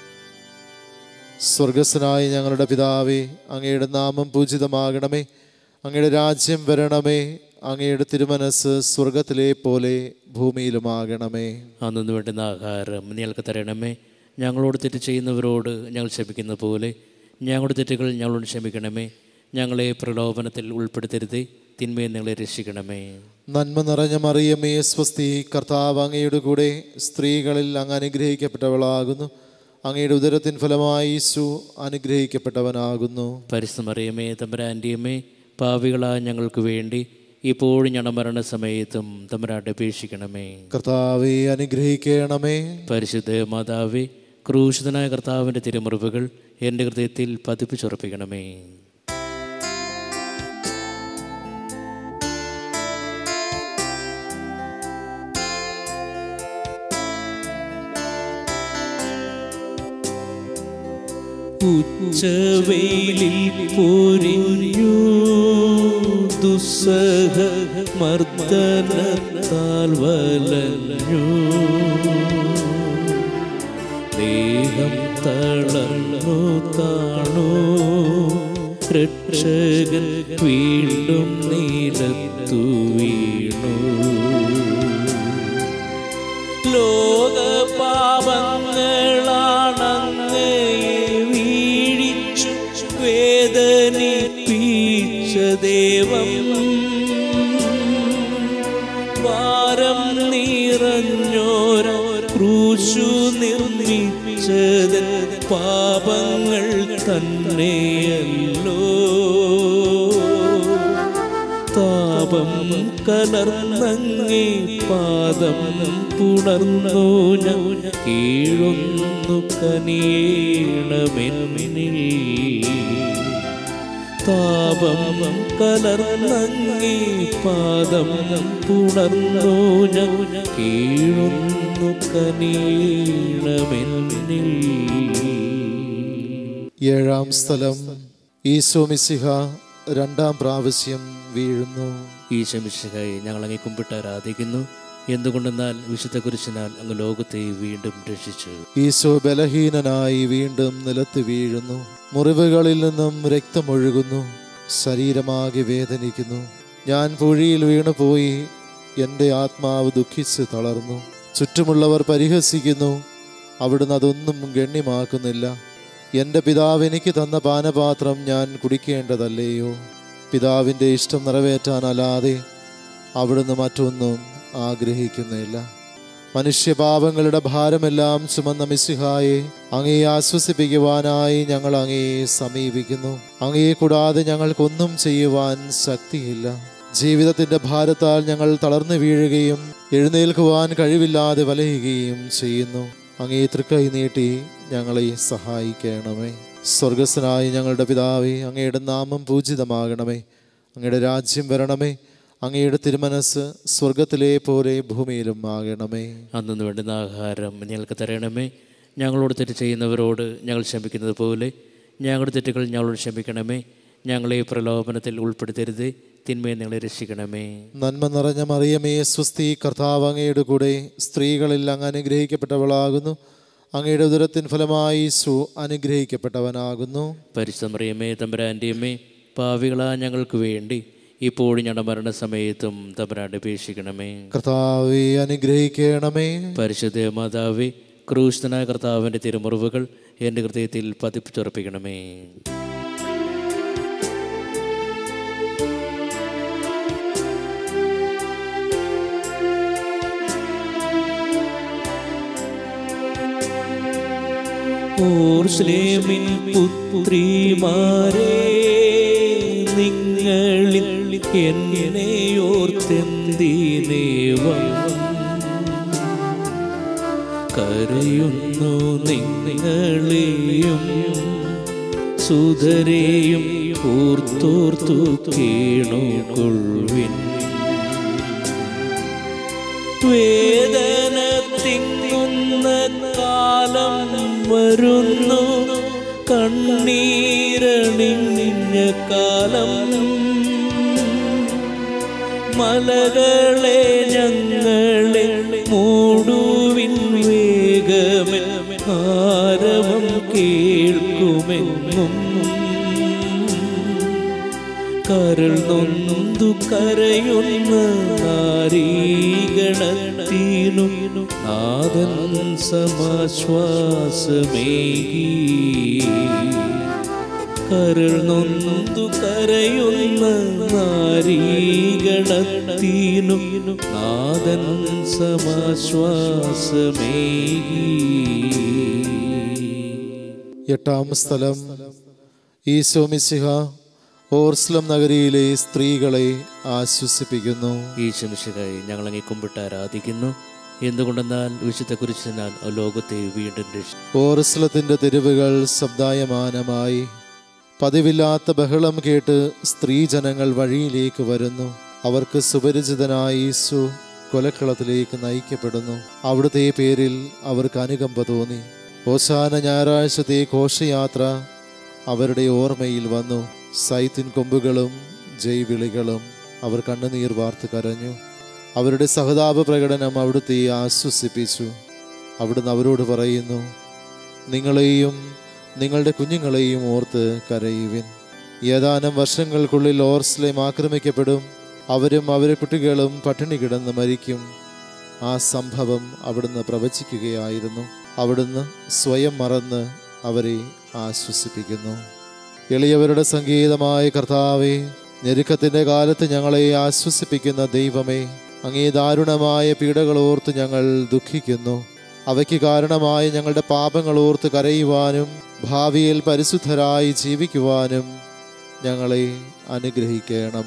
സ്വർഗസ്ഥനായ ഞങ്ങളുടെ പിതാവേ, അങ്ങയുടെ നാമം പൂജിതമാകണമേ. അങ്ങയുടെ രാജ്യം വരണമേ. അങ്ങയുടെ തിരുമനസ് സ്വർഗത്തിലെ പോലെ ഭൂമിയിലുമാകണമേ. അന്നു വേണ്ടുന്ന ആഹാരം ഞങ്ങൾക്ക് തരണമേ. ഞങ്ങളോട് തെറ്റ് ചെയ്യുന്നവരോട് ഞങ്ങൾ ക്ഷമിക്കുന്ന പോലെ ഞങ്ങളുടെ തെറ്റുകൾ ഞങ്ങളോട് ക്ഷമിക്കണമേ. ഞങ്ങളെ പ്രലോഭനത്തിൽ ഉൾപ്പെടുത്തരുതേ, തിന്മയെ ഞങ്ങളെ രക്ഷിക്കണമേ. നന്മ നിറഞ്ഞ മറിയമേ സ്വസ്തി, കർത്താവ് അങ്ങയുടെ കൂടെ സ്ത്രീകളിൽ അങ്ങ് അനുഗ്രഹിക്കപ്പെട്ടവളാകുന്നു. അങ്ങയുടെ ഉദരത്തിൻ ഫലമായി യേശു അനുഗ്രഹിക്കപ്പെട്ടവനാകുന്നു. പരിശുദ്ധ മറിയമേ തമ്പുരാൻ്റെ അമ്മേ, പാപികളായ ഞങ്ങൾക്ക് വേണ്ടി ഇപ്പോഴും ഞങ്ങളുടെ മരണസമയത്തും തമ്പുരാനോട് അപേക്ഷിക്കണമേ. കർത്താവെ അനുഗ്രഹിക്കണമേ. പരിശുദ്ധ മാതാവേ, ക്രൂശിതനായ കർത്താവിൻ്റെ തിരുമുറിവുകൾ എൻ്റെ ഹൃദയത്തിൽ പതിപ്പിച്ചുറപ്പിക്കണമേ. ഉച്ചവെയിലിൽ പൊരിഞ്ഞു ദുസ്സഹ മർദ്ദനത്താൽ വലഞ്ഞു, ദേഹം തളർന്നു താണു, രക്ഷകൻ വീണ്ടും നിലത്തു വീണു. ലോകപാപങ്ങളാണങ്ങയെ വീഴിച്ചു വേദനിപ്പിച്ച ദൈവം, ഭാരം നിറഞ്ഞോര ക്രൂശു നിർമ്മിച്ചത് പാപങ്ങൾ തന്നെയല്ലോ. താപം കലർന്നങ്ങേ പാദം പുണർന്നു ഞാൻ കീഴുന്നു കനിയേണമെന്നിൽ. താപം കലർന്നങ്ങേ പാദം പുണർന്നു ഞാൻ കീഴുന്നു കനിയേണമെന്നിൽ. ഏഴാം സ്ഥലം. ഈശോ മിശിഹ രണ്ടാം പ്രാവശ്യം വീഴുന്നു. ഈശോ മിശിഹായെ ഞങ്ങൾ അങ്ങേ കുമ്പിട്ട് ആരാധിക്കുന്നു. എന്തുകൊണ്ടെന്നാൽ വിശുദ്ധ കുരിശിനാൽ അങ്ങ് ലോകത്തെ വീണ്ടും രക്ഷിച്ചു. ഈശോ ബലഹീനനായി വീണ്ടും നിലത്ത് വീഴുന്നു. മുറിവുകളിൽ നിന്നും രക്തമൊഴുകുന്നു. ശരീരമാകെ വേദനിക്കുന്നു. ഞാൻ കുഴിയിൽ വീണുപോയി. എൻ്റെ ആത്മാവ് ദുഃഖിച്ച് തളർന്നു. ചുറ്റുമുള്ളവർ പരിഹസിക്കുന്നു. അവിടുന്ന് അതൊന്നും ഗണ്യമാക്കുന്നില്ല. എൻ്റെ പിതാവ് എനിക്ക് തന്ന പാനപാത്രം ഞാൻ കുടിക്കേണ്ടതല്ലേയോ? പിതാവിൻ്റെ ഇഷ്ടം നിറവേറ്റാനല്ലാതെ അവിടുന്ന് മറ്റൊന്നും ആഗ്രഹിക്കുന്നില്ല. മനുഷ്യപാപങ്ങളുടെ ഭാരമെല്ലാം ചുമന്ന മിശിഹായെ, അങ്ങയെ ആശ്വസിപ്പിക്കുവാനായി ഞങ്ങൾ അങ്ങയെ സമീപിക്കുന്നു. അങ്ങയെ കൂടാതെ ഞങ്ങൾക്കൊന്നും ചെയ്യുവാൻ ശക്തിയില്ല. ജീവിതത്തിൻ്റെ ഭാരത്താൽ ഞങ്ങൾ തളർന്നു വീഴുകയും എഴുന്നേൽക്കുവാൻ കഴിവില്ലാതെ വലയുകയും ചെയ്യുന്നു. അങ്ങേ തൃക്കൈ നീട്ടി ഞങ്ങളെ സഹായിക്കണമേ. സ്വർഗസ്ഥനായ ഞങ്ങളുടെ പിതാവേ, അങ്ങയുടെ നാമം പൂജിതമാകണമേ. അങ്ങയുടെ രാജ്യം വരണമേ. അങ്ങയുടെ തിരുമനസ് സ്വർഗത്തിലെ പോലെ ഭൂമിയിലും ആകണമേ. അന്നു വേണ്ടുന്ന ആഹാരം ഞങ്ങൾക്ക് തരണമേ. ഞങ്ങളോട് തെറ്റ് ചെയ്യുന്നവരോട് ഞങ്ങൾ ക്ഷമിക്കുന്നത് പോലെ ഞങ്ങളുടെ തെറ്റുകൾ ഞങ്ങളോട് ക്ഷമിക്കണമേ. ഞങ്ങളെ പ്രലോഭനത്തിൽ ഉൾപ്പെടുത്തരുത്, തിന്മയെ ഞങ്ങളെ രക്ഷിക്കണമേ. നന്മ നിറഞ്ഞ മറിയമേ, സ്വസ്തി, കർത്താവ് അങ്ങയുടെ കൂടെ സ്ത്രീകളിൽ അങ്ങ് അനുഗ്രഹിക്കപ്പെട്ടവളാകുന്നു. അങ്ങയുടെ ഉദരത്തിൻ ഫലമായി ഈശോ അനുഗ്രഹിക്കപ്പെട്ടവനാകുന്നു. പരിശുദ്ധ മറിയമേ, തമ്പുരാൻ്റെ അമ്മേ, പാപികളാ ഞങ്ങൾക്ക് വേണ്ടി ഇപ്പോഴും ഞങ്ങളുടെ മരണസമയത്തും തമ്പുരാനെ അപേക്ഷിക്കണമേ. കർത്താവേ അനുഗ്രഹിക്കണമേ. പരിശുദ്ധ മാതാവേ, ക്രൂശനായ കർത്താവിൻ്റെ തിരുമുറിവുകൾ എൻ്റെ ഹൃദയത്തിൽ പതിപ്പിച്ചുറപ്പിക്കണമേ. ഓർശ്ലേമിൻ പുത്രിമാരേ, നിങ്ങളിൽ എന്നെയോർത്തെന്തിനേവം കരയുന്നു. നിങ്ങളെയും സുധരെയും ഓർത്തോർത്തു കേണുകൊള്ളുവിൻ. വേദന തിങ്ങുന്ന കാലം വരുന്നു, കണ്ണീരണിഞ്ഞ കാലം. മലകളെ ഞങ്ങളെ മൂടുവിൻ വേഗമേ, ആരവം കേൾക്കുമെന്നും. കരൾ നൊന്തു കരയുന്ന നാരീഗണത്തിനു നാഥൻ സമാശ്വാസമേകി. കരൾ നൊന്തു കരയുന്ന നാരീഗണത്തിനു നാഥൻ സമാശ്വാസമേകി. എട്ടാം സ്ഥലം. ഈശോ മിശിഹ ഓർസ്ലം നഗരിയിലെ സ്ത്രീകളെ ആശ്വസിപ്പിക്കുന്നു. ഈശോ മിശിഹായെ ഞങ്ങൾ അങ്ങേ കുമ്പിട്ട് ആരാധിക്കുന്നു. എന്തുകൊണ്ടെന്നാൽ വിശുദ്ധ കുരിശിനാൽ ലോകത്തെ വീണ്ടും രക്ഷിച്ചു. ഓർസ്ലത്തിന്റെ തെരുവുകൾ ശബ്ദായമാനമായി. പതിവില്ലാത്ത ബഹളം കേട്ട് സ്ത്രീജനങ്ങൾ വഴിയിലേക്ക് വരുന്നു. അവർക്ക് സുപരിചിതനായ യേശു കൊലക്കളത്തിലേക്ക് നയിക്കപ്പെടുന്നു. അവിടുത്തെ പേരിൽ അവർക്ക് അനുകമ്പ തോന്നി. ഓശാന ഞായറാഴ്ചത്തെ ഘോഷയാത്ര അവരുടെ ഓർമ്മയിൽ വന്നു. സൈത്തിൻ കൊമ്പുകളും ജയ്വിളികളും അവർ കണ്ണുനീർ വാർത്ത് കരഞ്ഞു. അവരുടെ സഹതാപ പ്രകടനം അവിടുത്തെ ആശ്വസിപ്പിച്ചു. അവിടുന്ന് അവരോട് പറയുന്നു, നിങ്ങളെയും നിങ്ങളുടെ കുഞ്ഞുങ്ങളെയും ഓർത്ത് കരയുവിൻ. ഏതാനും വർഷങ്ങൾക്കുള്ളിൽ ഓർസ്ലേം ആക്രമിക്കപ്പെടും. അവരും അവരുടെ കുട്ടികളും പട്ടിണി കിടന്ന് മരിക്കും. ആ സംഭവം അവിടുന്ന് പ്രവചിക്കുകയായിരുന്നു. അവിടുന്ന് സ്വയം മറന്ന് അവരെ ആശ്വസിപ്പിക്കുന്നു. എളിയവരുടെ സംഗീതമായ കർത്താവേ, ഞെരുക്കത്തിൻ്റെ കാലത്ത് ഞങ്ങളെ ആശ്വസിപ്പിക്കുന്ന ദൈവമേ, അങ്ങേ ദാരുണമായ പീഡകൾ ഓർത്ത് ഞങ്ങൾ ദുഃഖിക്കുന്നു. അവയ്ക്ക് കാരണമായ ഞങ്ങളുടെ പാപങ്ങൾ ഓർത്ത് കരയുവാനും ഭാവിയിൽ പരിശുദ്ധരായി ജീവിക്കുവാനും ഞങ്ങളെ അനുഗ്രഹിക്കണമേ.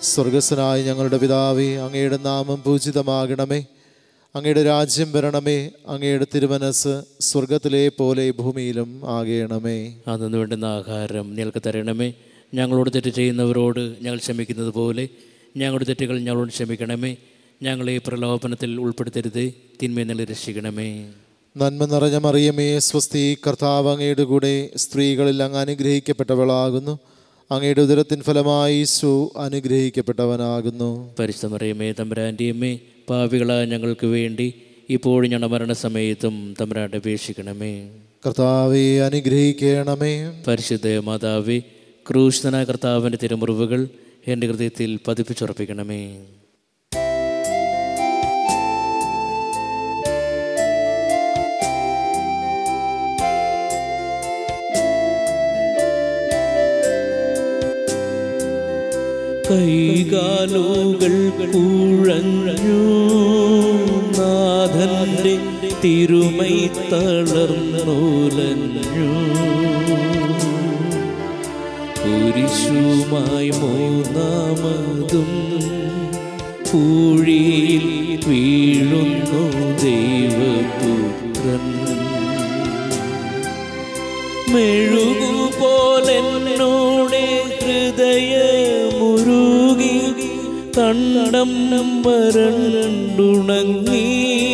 സ്വർഗസ്വനായ ഞങ്ങളുടെ പിതാവേ, അങ്ങയുടെ നാമം പൂജിതമാകണമേ. അങ്ങയുടെ രാജ്യം വരണമേ. അങ്ങയുടെ തിരുമനസ് സ്വർഗത്തിലെ പോലെ ഭൂമിയിലും ആകണമേ. അന്നു വേണ്ടുന്ന ആഹാരം ഞങ്ങൾക്ക് തരണമേ. ഞങ്ങളോട് തെറ്റ് ചെയ്യുന്നവരോട് ഞങ്ങൾ ക്ഷമിക്കുന്നത് പോലെ ഞങ്ങളുടെ തെറ്റുകൾ ഞങ്ങളോട് ക്ഷമിക്കണമേ. ഞങ്ങളെ പ്രലോഭനത്തിൽ ഉൾപ്പെടുത്തരുത്, തിന്മയിൽ നിന്ന് രക്ഷിക്കണമേ. നന്മ നിറഞ്ഞ മറിയമേ, സ്വസ്തി, കർത്താവ് അങ്ങയുടെ കൂടെ സ്ത്രീകളിൽ അങ്ങ് അനുഗ്രഹിക്കപ്പെട്ടവളാകുന്നു. അങ്ങയുടെ ഉദരത്തിൻ ഫലമായി ഈശോ അനുഗ്രഹിക്കപ്പെട്ടവനാകുന്നു. പരിശുദ്ധ മറിയമേ, തമ്പുരാൻ്റെ അമ്മേ, പാപികളായ ഞങ്ങൾക്ക് വേണ്ടി ഇപ്പോഴും ഞങ്ങളുടെ മരണസമയത്തും തമ്പുരാൻ്റെ അപേക്ഷിക്കണമേ. കർത്താവെ അനുഗ്രഹിക്കണമേ. പരിശുദ്ധ മാതാവേ, ക്രൂശിതനായ കർത്താവിൻ്റെ തിരുമുറിവുകൾ എൻ്റെ ഹൃദയത്തിൽ പതിപ്പിച്ചുറപ്പിക്കണമേ. കൈകാലുകൾ കുഴഞ്ഞു, നാഥന്റെ തിരുമൈ തളർന്നുലഞ്ഞു. കുരിശുമായി മൂന്നാമതും പൂഴിയിൽ വീഴുന്നു ദൈവപുത്രൻ. മെഴുകുപോലെന്നോടെ ഹൃദയമുരുകി, കണ്ടം വരണ്ടുണങ്ങി.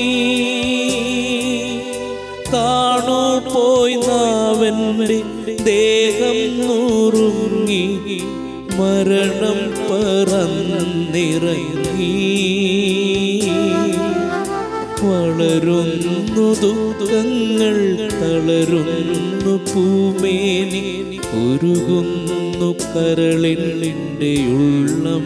താണു പോയി നാവന്റെ ദേഹം നുറുങ്ങി, മരണം പറന്നിറങ്ങി. വളരുന്നു ദുഃഖങ്ങൾ, തളരുന്നു പൂമേനി, ഉരുകുന്നു കരളിൻ്റെ ഉള്ളം.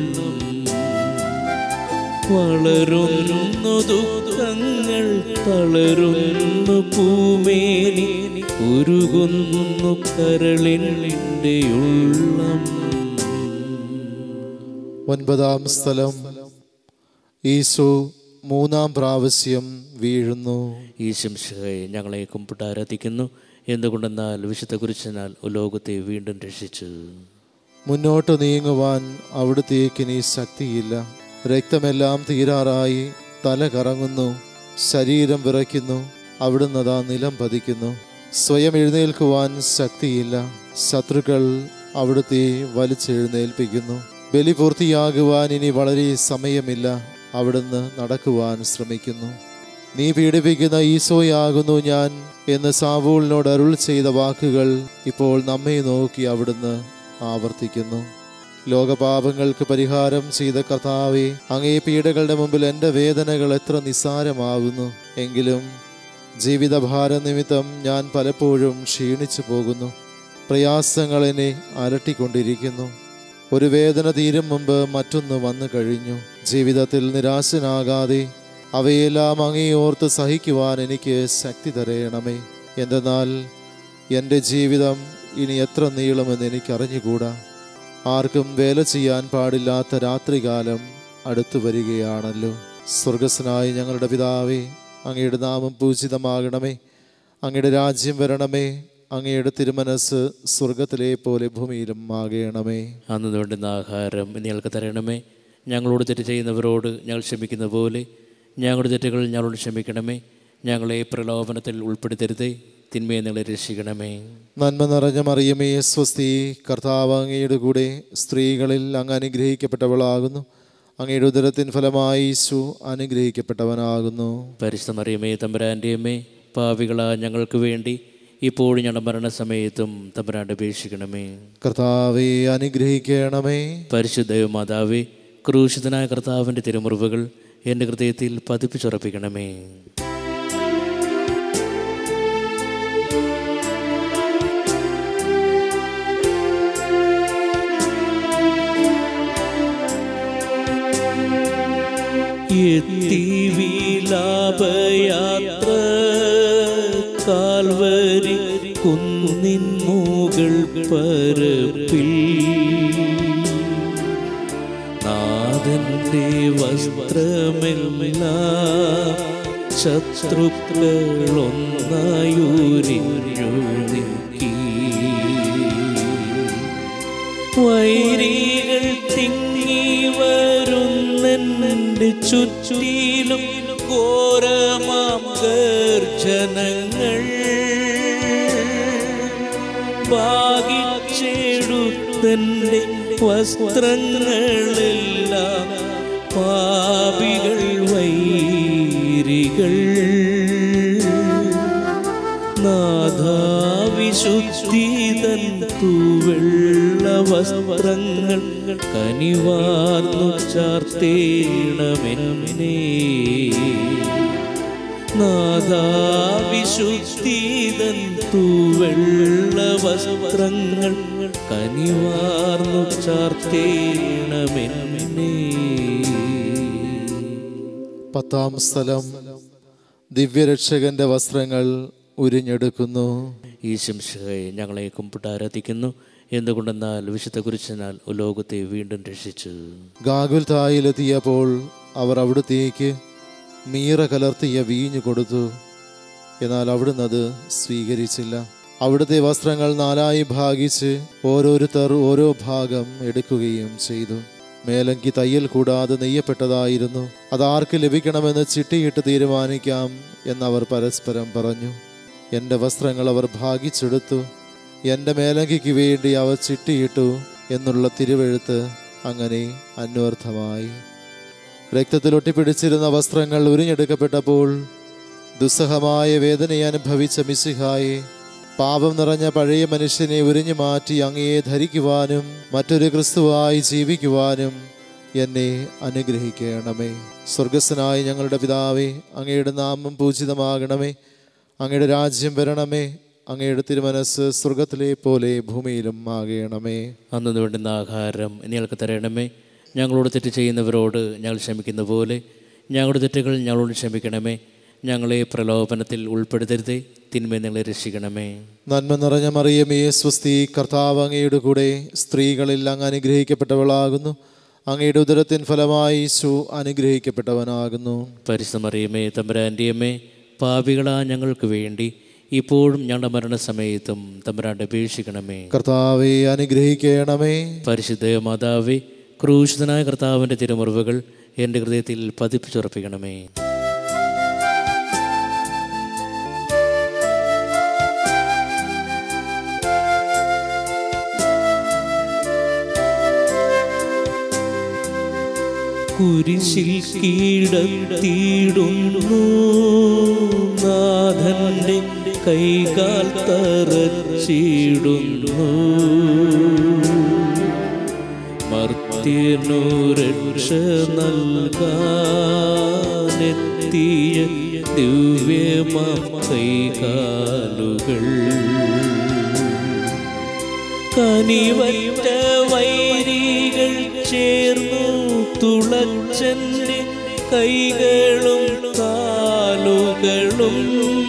വളരുന്നു ദുഃഖങ്ങൾ, തളരുന്നു പൂമേനി, ഉരുകുന്നു കരളിൻ്റെ ഉള്ളം. ഒൻപതാം സ്ഥലം. ഈശോ മൂന്നാം പ്രാവശ്യം വീഴുന്നു. ഈശംശയെ ഞങ്ങളെ കുമ്പിട്ട് ആരാധിക്കുന്നു. എന്തുകൊണ്ടെന്നാൽ വിശുദ്ധ കുരിശിനാൽ ലോകത്തെ വീണ്ടും രക്ഷിച്ചു. മുന്നോട്ട് നീങ്ങുവാൻ അവിടുത്തേക്ക് ഇനി ശക്തിയില്ല. രക്തമെല്ലാം തീരാറായി, തല കറങ്ങുന്നു, ശരീരം വിറയ്ക്കുന്നു. അവിടുന്ന് അതാ നിലം പതിക്കുന്നു. സ്വയം എഴുന്നേൽക്കുവാൻ ശക്തിയില്ല. ശത്രുക്കൾ അവിടുത്തെ വലിച്ചെഴുന്നേൽപ്പിക്കുന്നു. ബലി പൂർത്തിയാകുവാൻ ഇനി വളരെ സമയമില്ല. അവിടുന്ന് നടക്കുവാൻ ശ്രമിക്കുന്നു. നീ പീഡിപ്പിക്കുന്ന ഈശോയാകുന്നു ഞാൻ എന്ന് സാവൂളിനോട് അരുൾ ചെയ്ത വാക്കുകൾ ഇപ്പോൾ നമ്മെ നോക്കി അവിടുന്ന് ആവർത്തിക്കുന്നു. ലോകപാപങ്ങൾക്ക് പരിഹാരം ചെയ്ത കർത്താവേ, അങ്ങേ പീഡകളുടെ മുമ്പിൽ എൻ്റെ വേദനകൾ എത്ര നിസ്സാരമാകുന്നു. എങ്കിലും ജീവിതഭാരം നിമിത്തം ഞാൻ പലപ്പോഴും ക്ഷീണിച്ചു പോകുന്നു. പ്രയാസങ്ങൾ എന്നെ അലട്ടിക്കൊണ്ടിരിക്കുന്നു. ഒരു വേദന തീരും മുമ്പ് മറ്റൊന്ന് വന്നു കഴിഞ്ഞു. ജീവിതത്തിൽ നിരാശനാകാതെ അവയെല്ലാം അങ്ങേ ഓർത്ത് സഹിക്കുവാൻ എനിക്ക് ശക്തി തരയണമേ. എന്തെന്നാൽ എൻ്റെ ജീവിതം ഇനി എത്ര നീളുമെന്ന് എനിക്കറിഞ്ഞുകൂടാ. ആർക്കും വേല ചെയ്യാൻ പാടില്ലാത്ത രാത്രികാലം അടുത്തു വരികയാണല്ലോ. സ്വർഗസ്വനായ ഞങ്ങളുടെ പിതാവേ, അങ്ങയുടെ നാമം പൂജിതമാകണമേ. അങ്ങയുടെ രാജ്യം വരണമേ. അങ്ങയുടെ തിരുമനസ് സ്വർഗത്തിലെ പോലെ ഭൂമിയിലും ആകണമേ. അന്ന് വേണ്ടുന്ന ആഹാരം ഞങ്ങൾക്ക് തരണമേ. ഞങ്ങളോട് തെറ്റ് ചെയ്യുന്നവരോട് ഞങ്ങൾ ക്ഷമിക്കുന്ന പോലെ ഞങ്ങളുടെ തെറ്റുകൾ ഞങ്ങളോട് ക്ഷമിക്കണമേ. ഞങ്ങളെ പ്രലോഭനത്തിൽ ഉൾപ്പെടുത്തരുതേ, തിന്മയെ ഞങ്ങളെ രക്ഷിക്കണമേ. നന്മ നിറഞ്ഞ മറിയമേ, സ്വസ്തി, കർത്താവ് അങ്ങയുടെ കൂടെ സ്ത്രീകളിൽ അങ്ങ് അനുഗ്രഹിക്കപ്പെട്ടവളാകുന്നു. അങ്ങയുടെ ഉദരത്തിൻ ഫലമായി ഈശോ അനുഗ്രഹിക്കപ്പെട്ടവനാകുന്നു. പരിശുദ്ധ മറിയമേ, തമ്പുരാൻ്റെ അമ്മേ, പാപികളായ ഞങ്ങൾക്ക് വേണ്ടി ഇപ്പോഴും ഞങ്ങളുടെ മരണസമയത്തും തമ്പുരാൻ്റെ അപേക്ഷിക്കണമേ. കർത്താവെ അനുഗ്രഹിക്കണമേ. പരിശുദ്ധ മാതാവേ, ക്രൂശിതനായ കർത്താവിൻ്റെ തിരുമുറിവുകൾ എൻ്റെ ഹൃദയത്തിൽ പതിപ്പിച്ചുറപ്പിക്കണമേ. എത്തി വിലാപയാത്ര കാൽവരി കുന്നിൻ മുകൾ പരപ്പിൽ, നാഥന്റെ വസ്ത്രമെല്ലാം ശത്രുക്കളൊന്നായുരിഞ്ഞു നീക്കി. വൈരികൾ തിങ്ങി ചുറ്റിലും ഘോരമാം ഗർജനങ്ങൾ ഭാഗിച്ചെടുത്തൻ്റെ വസ്ത്രങ്ങളെല്ലാം പാപികൾ വൈരികൾ. നാഥാവിശുദ്ധിതൻ തൂവെള്ള വസ്ത്രങ്ങൾ കനിവാർന്നു ചാർത്തേണമെന്നേ. നാഥാവിശുദ്ധിതൻ തൂവെള്ള വസ്ത്രങ്ങൾ കനിവാർന്നു ചാർത്തേണമെന്നേ. പത്താം സ്ഥലം ദിവ്യരക്ഷകന്റെ വസ്ത്രങ്ങൾ ഉരിഞ്ഞെടുക്കുന്നു. ഈ ശംശയെ ഞങ്ങളെ കുമ്പിട്ട് ആരാധിക്കുന്നു. എന്തുകൊണ്ടെന്നാൽ വിശുദ്ധ കുരിശനാൽ ലോകത്തെ വീണ്ടും രക്ഷിച്ചു. ഗാഗുൽതായിലെത്തിയപ്പോൾ അവർ അവിടുത്തേക്ക് മീറ കലർത്തിയ വീഞ്ഞു കൊടുത്തു. എന്നാൽ അവിടുന്ന് അത് സ്വീകരിച്ചില്ല. അവിടുത്തെ വസ്ത്രങ്ങൾ നാലായി ഭാഗിച്ച് ഓരോരുത്തർ ഓരോ ഭാഗം എടുക്കുകയും ചെയ്തു. മേലങ്കി തയ്യൽ കൂടാതെ നെയ്യപ്പെട്ടതായിരുന്നു. അതാർക്ക് ലഭിക്കണമെന്ന് ചിട്ടിയിട്ട് തീരുമാനിക്കാം എന്നവർ പരസ്പരം പറഞ്ഞു. എൻ്റെ വസ്ത്രങ്ങൾ അവർ ഭാഗിച്ചെടുത്തു, എൻ്റെ മേലങ്കിക്ക് വേണ്ടി അവർ ചിട്ടിയിട്ടു എന്നുള്ള തിരുവെഴുത്ത് അങ്ങനെ അന്വർത്ഥമായി. രക്തത്തിൽ ഒട്ടിപ്പിടിച്ചിരുന്ന വസ്ത്രങ്ങൾ ഉരിഞ്ഞെടുക്കപ്പെട്ടപ്പോൾ ദുസ്സഹമായ വേദനയെ അനുഭവിച്ച മിശിഹായെ, പാപം നിറഞ്ഞ പഴയ മനുഷ്യനെ ഉരിഞ്ഞു മാറ്റി അങ്ങയെ ധരിക്കുവാനും മറ്റൊരു ക്രിസ്തുവായി ജീവിക്കുവാനും എന്നെ അനുഗ്രഹിക്കണമേ. സ്വർഗസ്ഥനായ ഞങ്ങളുടെ പിതാവേ, അങ്ങയുടെ നാമം പൂജിതമാകണമേ. അങ്ങയുടെ രാജ്യം വരണമേ. അങ്ങയുടെ തിരുമനസ് സ്വർഗത്തിലെ പോലെ ഭൂമിയിലും ആകണമേ. അന്നു വേണ്ടുന്ന ആഹാരം ഞങ്ങൾക്ക് തരണമേ. ഞങ്ങളോട് തെറ്റ് ചെയ്യുന്നവരോട് ഞങ്ങൾ ക്ഷമിക്കുന്ന പോലെ ഞങ്ങളുടെ തെറ്റുകൾ ഞങ്ങളോട് ക്ഷമിക്കണമേ. ഞങ്ങളെ പ്രലോഭനത്തിൽ ഉൾപ്പെടുത്തരുതേ, തിന്മ ഞങ്ങളെ രക്ഷിക്കണമേ. നന്മ നിറഞ്ഞ മറിയമേ, സ്വസ്തി, കർത്താവ് അങ്ങയുടെ കൂടെ സ്ത്രീകളിൽ അങ്ങ് അനുഗ്രഹിക്കപ്പെട്ടവളാകുന്നു. അങ്ങയുടെ ഉദരത്തിൻ ഫലമായി ഈശോ അനുഗ്രഹിക്കപ്പെട്ടവനാകുന്നു. പരിശുദ്ധ മറിയമേ, തമ്പുരാൻ്റെ അമ്മേ, പാപികളാ ഞങ്ങൾക്ക് വേണ്ടി ഇപ്പോഴും ഞങ്ങളുടെ മരണസമയത്തും തമ്പുരാൻ്റെ അപേക്ഷിക്കണമേ. കർത്താവെ അനുഗ്രഹിക്കണമേ. പരിശുദ്ധ മാതാവേ, ക്രൂശിതനായ കർത്താവിൻ്റെ തിരുമുറിവുകൾ എൻ്റെ ഹൃദയത്തിൽ പതിപ്പിച്ചുറപ്പിക്കണമേ. കുരിശിൽ കീഴടത്തിയിടുന്നു നാഥന്റെ കൈകാൽ തറച്ചിടുന്നു. മർത്യനു രക്ഷ നൽകാനെത്തിയ ദിവ്യമാം കൈകാലുകൾ കനിവറ്റ വൈരികൾ ചേർന്നു തുളച്ചന്റെ കൈകളും കാലുകളും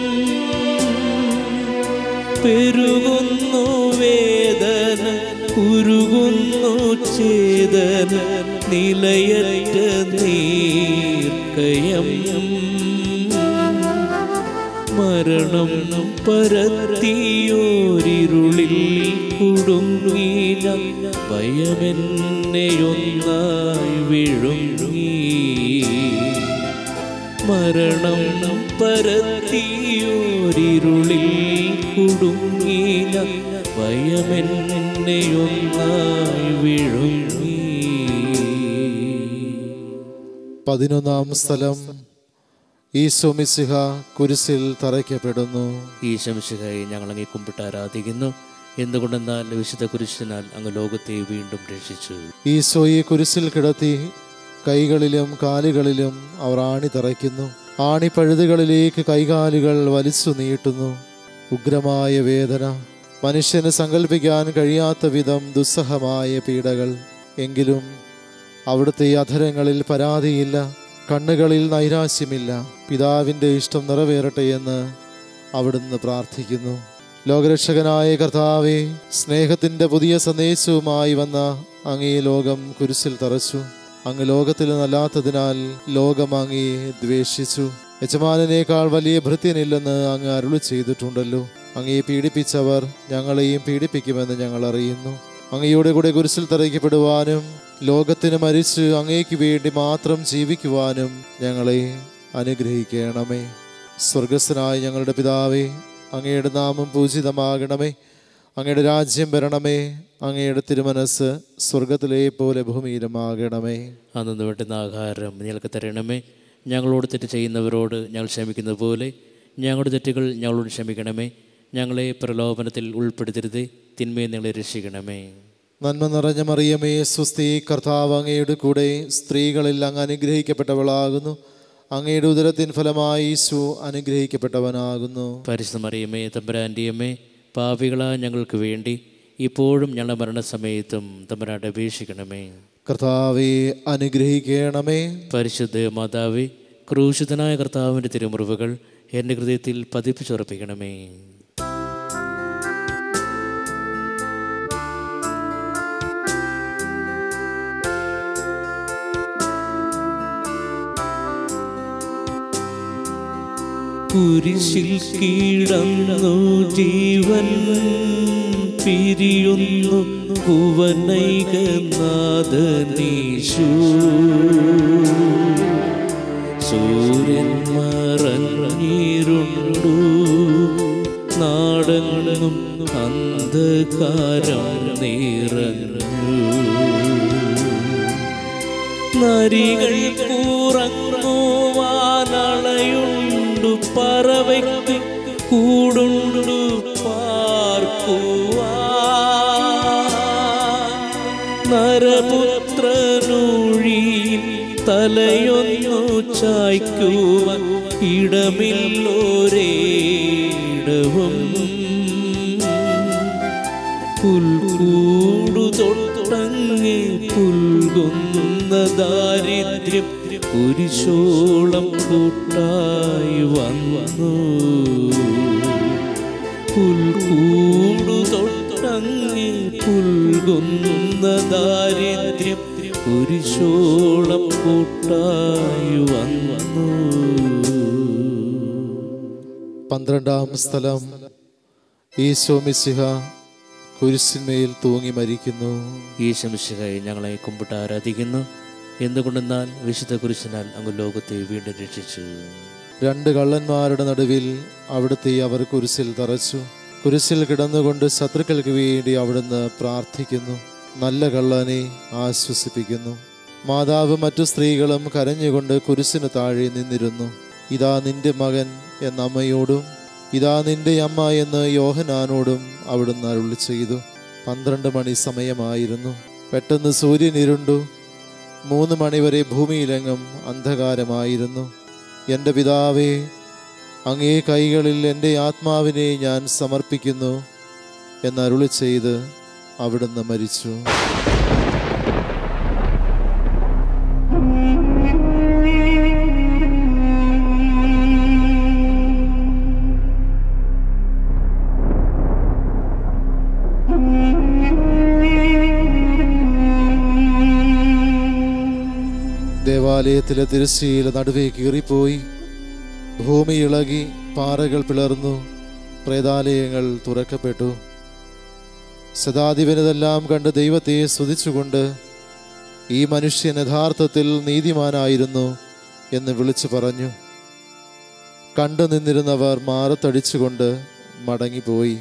പെരുകുന്നു വേദന ഉരുകുന്നു ചേതന നിലയറ്റ നീർക്കയം മരണം പരത്തിയോരിരുളിൽ കുടുങ്ങി ഭയമെന്നെയൊന്നായി വിഴുങ്ങി. മരണം പരത്തിയോരിരുളിൽ കുടുങ്ങി ഭയമെന്നെയൊന്നായി വിഴുങ്ങി. പതിനൊന്നാം സ്ഥലം ഈശോ മിശിഹ കുരിശിൽ തറയ്ക്കപ്പെടുന്നു. ഈശോ മിശിഹായെ ഞങ്ങൾ അങ്ങേ കുമ്പിട്ട് ആരാധിക്കുന്നു. എന്തുകൊണ്ടെന്നാൽ വിശുദ്ധ കുരിശിനാൽ അങ്ങ് ലോകത്തെ വീണ്ടും രക്ഷിച്ചു. ഈശോയെ കുരിശിൽ കിടത്തി കൈകളിലും കാലുകളിലും അവർ ആണി തറയ്ക്കുന്നു. ആണിപ്പഴുതുകളിലേക്ക് കൈകാലുകൾ വലിച്ചു നീട്ടുന്നു. ഉഗ്രമായ വേദന, മനുഷ്യന് സങ്കല്പിക്കാൻ കഴിയാത്ത വിധം ദുസ്സഹമായ പീഡകൾ. എങ്കിലും അവിടുത്തെ അധരങ്ങളിൽ പരാതിയില്ല, കണ്ണുകളിൽ നൈരാശ്യമില്ല. പിതാവിൻ്റെ ഇഷ്ടം നിറവേറട്ടെ എന്ന് അവിടുന്ന് പ്രാർത്ഥിക്കുന്നു. ലോകരക്ഷകനായ കർത്താവേ, സ്നേഹത്തിൻ്റെ പുതിയ സന്ദേശവുമായി വന്ന അങ്ങേ ലോകം കുരിശിൽ തറച്ചു. അങ്ങ് ലോകത്തിൽ നിന്നല്ലാത്തതിനാൽ ലോകം അങ്ങയെ ദ്വേഷിച്ചു. യജമാനനേക്കാൾ വലിയ ഭൃത്യനില്ലെന്ന് അങ്ങ് അരുളി ചെയ്തിട്ടുണ്ടല്ലോ. അങ്ങയെ പീഡിപ്പിച്ചവർ ഞങ്ങളെയും പീഡിപ്പിക്കുമെന്ന് ഞങ്ങൾ അറിയുന്നു. അങ്ങയുടെ കൂടെ കുരിശിൽ തറയ്ക്കപ്പെടുവാനും ലോകത്തിന് മരിച്ച് അങ്ങേക്ക് വേണ്ടി മാത്രം ജീവിക്കുവാനും ഞങ്ങളെ അനുഗ്രഹിക്കണമേ. സ്വർഗസ്ഥനായ ഞങ്ങളുടെ പിതാവേ, അങ്ങയുടെ നാമം പൂജിതമാകണമേ. അങ്ങയുടെ രാജ്യം വരണമേ. അങ്ങയുടെ തിരുമനസ് സ്വർഗത്തിലെ പോലെ ഭൂമിയിലുമാകണമേ. അന്നു വേണ്ടുന്ന ആഹാരം ഞങ്ങൾക്ക് തരണമേ. ഞങ്ങളോട് തെറ്റ് ചെയ്യുന്നവരോട് ഞങ്ങൾ ക്ഷമിക്കുന്നത് പോലെ ഞങ്ങളുടെ തെറ്റുകൾ ഞങ്ങളോട് ക്ഷമിക്കണമേ. ഞങ്ങളെ പ്രലോഭനത്തിൽ ഉൾപ്പെടുത്തരുത്, തിന്മയെ ഞങ്ങളെ രക്ഷിക്കണമേ. നന്മ നിറഞ്ഞ മറിയമേ, സ്വസ്തി, കർത്താവ് അങ്ങയുടെ കൂടെ സ്ത്രീകളിൽ അങ്ങ് അനുഗ്രഹിക്കപ്പെട്ടവളാകുന്നു. അങ്ങയുടെ ഉദരത്തിൻ ഫലമായി യേശു അനുഗ്രഹിക്കപ്പെട്ടവനാകുന്നു. പരിശുദ്ധ മറിയമേ, തമ്പുരാൻ്റെ അമ്മേ, പാപികളായ ഞങ്ങൾക്ക് വേണ്ടി ഇപ്പോഴും ഞങ്ങളുടെ മരണസമയത്തും തമ്പുരാനോട് അപേക്ഷിക്കണമേ. കർത്താവെ അനുഗ്രഹിക്കണമേ. പരിശുദ്ധ മാതാവേ, ക്രൂശിതനായ കർത്താവിൻ്റെ തിരുമുറിവുകൾ എൻ്റെ ഹൃദയത്തിൽ പതിപ്പിച്ചുറപ്പിക്കണമേ. കുരിശിൽ കീഴന്നു ജീവൻ പിരിയുന്നു ഭുവനൈകനാഥനീശു. സൂര്യൻ മറഞ്ഞിരുണ്ടു, നാടെങ്ങും അന്ധകാരം നിറഞ്ഞു. നരികൾ കൂറങ്ങുവാനളയുണ്ടു, പറവയ്ക്ക് കൂടുണ്ടു പാർക്കുവാൻ. നരപുത്രനൂഴിയിൽ തലയൊന്നു ചായ്ക്കുവാൻ ഇടമില്ലോരേടവും. പുൽക്കൂടു തൊട്ടങ്ങി പുൽകുന്ന ദാരിദ്ര്യം കുരിശോളം കൂട്ടായി വന്നു. പുൽക്കൂടു തൊട്ടങ്ങി പുൽകുന്ന ദാരിദ്ര്യം കുരിശോളം കൂട്ടായി വന്നു. പന്ത്രണ്ടാം സ്ഥലം. ഈശോ മിശിഹ കുരിശിന്മേൽ തൂങ്ങി മരിക്കുന്നു. ഈശോ മിശിഹായെ ഞങ്ങളെ കുമ്പിട്ട് ആരാധിക്കുന്നു. എന്തുകൊണ്ടെന്നാൽ വിശുദ്ധ കുരിശിനാൽ അങ്ങ് ലോകത്തെ വീണ്ടും രക്ഷിച്ചു. രണ്ട് കള്ളന്മാരുടെ നടുവിൽ അവിടുത്തെ അവർ കുരിശിൽ തറച്ചു. കുരിശിൽ കിടന്നുകൊണ്ട് ശത്രുക്കൾക്ക് വേണ്ടി അവിടുന്ന് പ്രാർത്ഥിക്കുന്നു. നല്ല കള്ളനെ ആശ്വസിപ്പിക്കുന്നു. മാതാവ് മറ്റു സ്ത്രീകളും കരഞ്ഞുകൊണ്ട് കുരിശിന് താഴെ നിന്നിരുന്നു. ഇതാ നിന്റെ മകൻ എന്ന അമ്മയോടും ഇതാ നിന്റെ അമ്മ എന്ന് യോഹനാനോടും അവിടുന്ന് അരുളി ചെയ്തു. പന്ത്രണ്ട് മണി സമയമായിരുന്നു. പെട്ടെന്ന് സൂര്യൻ ഇരുണ്ടു. മൂന്ന് മണിവരെ ഭൂമിയിലെങ്ങും അന്ധകാരമായിരുന്നു. എൻ്റെ പിതാവേ, അങ്ങേ കൈകളിൽ എൻ്റെ ആത്മാവിനെ ഞാൻ സമർപ്പിക്കുന്നു എന്നരുളി ചെയ്ത് അവിടുന്ന് മരിച്ചു. ദേവാലയത്തിലെ തിരശ്ശീല നടുവേ കീറിപ്പോയി. ഭൂമി ഇളകി, പാറകൾ പിളർന്നു, പ്രേതാലയങ്ങൾ തുറക്കപ്പെട്ടു. ശതാധിപനിതെല്ലാം കണ്ട് ദൈവത്തെ സ്തുതിച്ചുകൊണ്ട് ഈ മനുഷ്യൻ യഥാർത്ഥത്തിൽ നീതിമാനായിരുന്നു എന്ന് വിളിച്ചു പറഞ്ഞു. കണ്ടു നിന്നിരുന്നവർ മാറത്തടിച്ചുകൊണ്ട് മടങ്ങിപ്പോയി.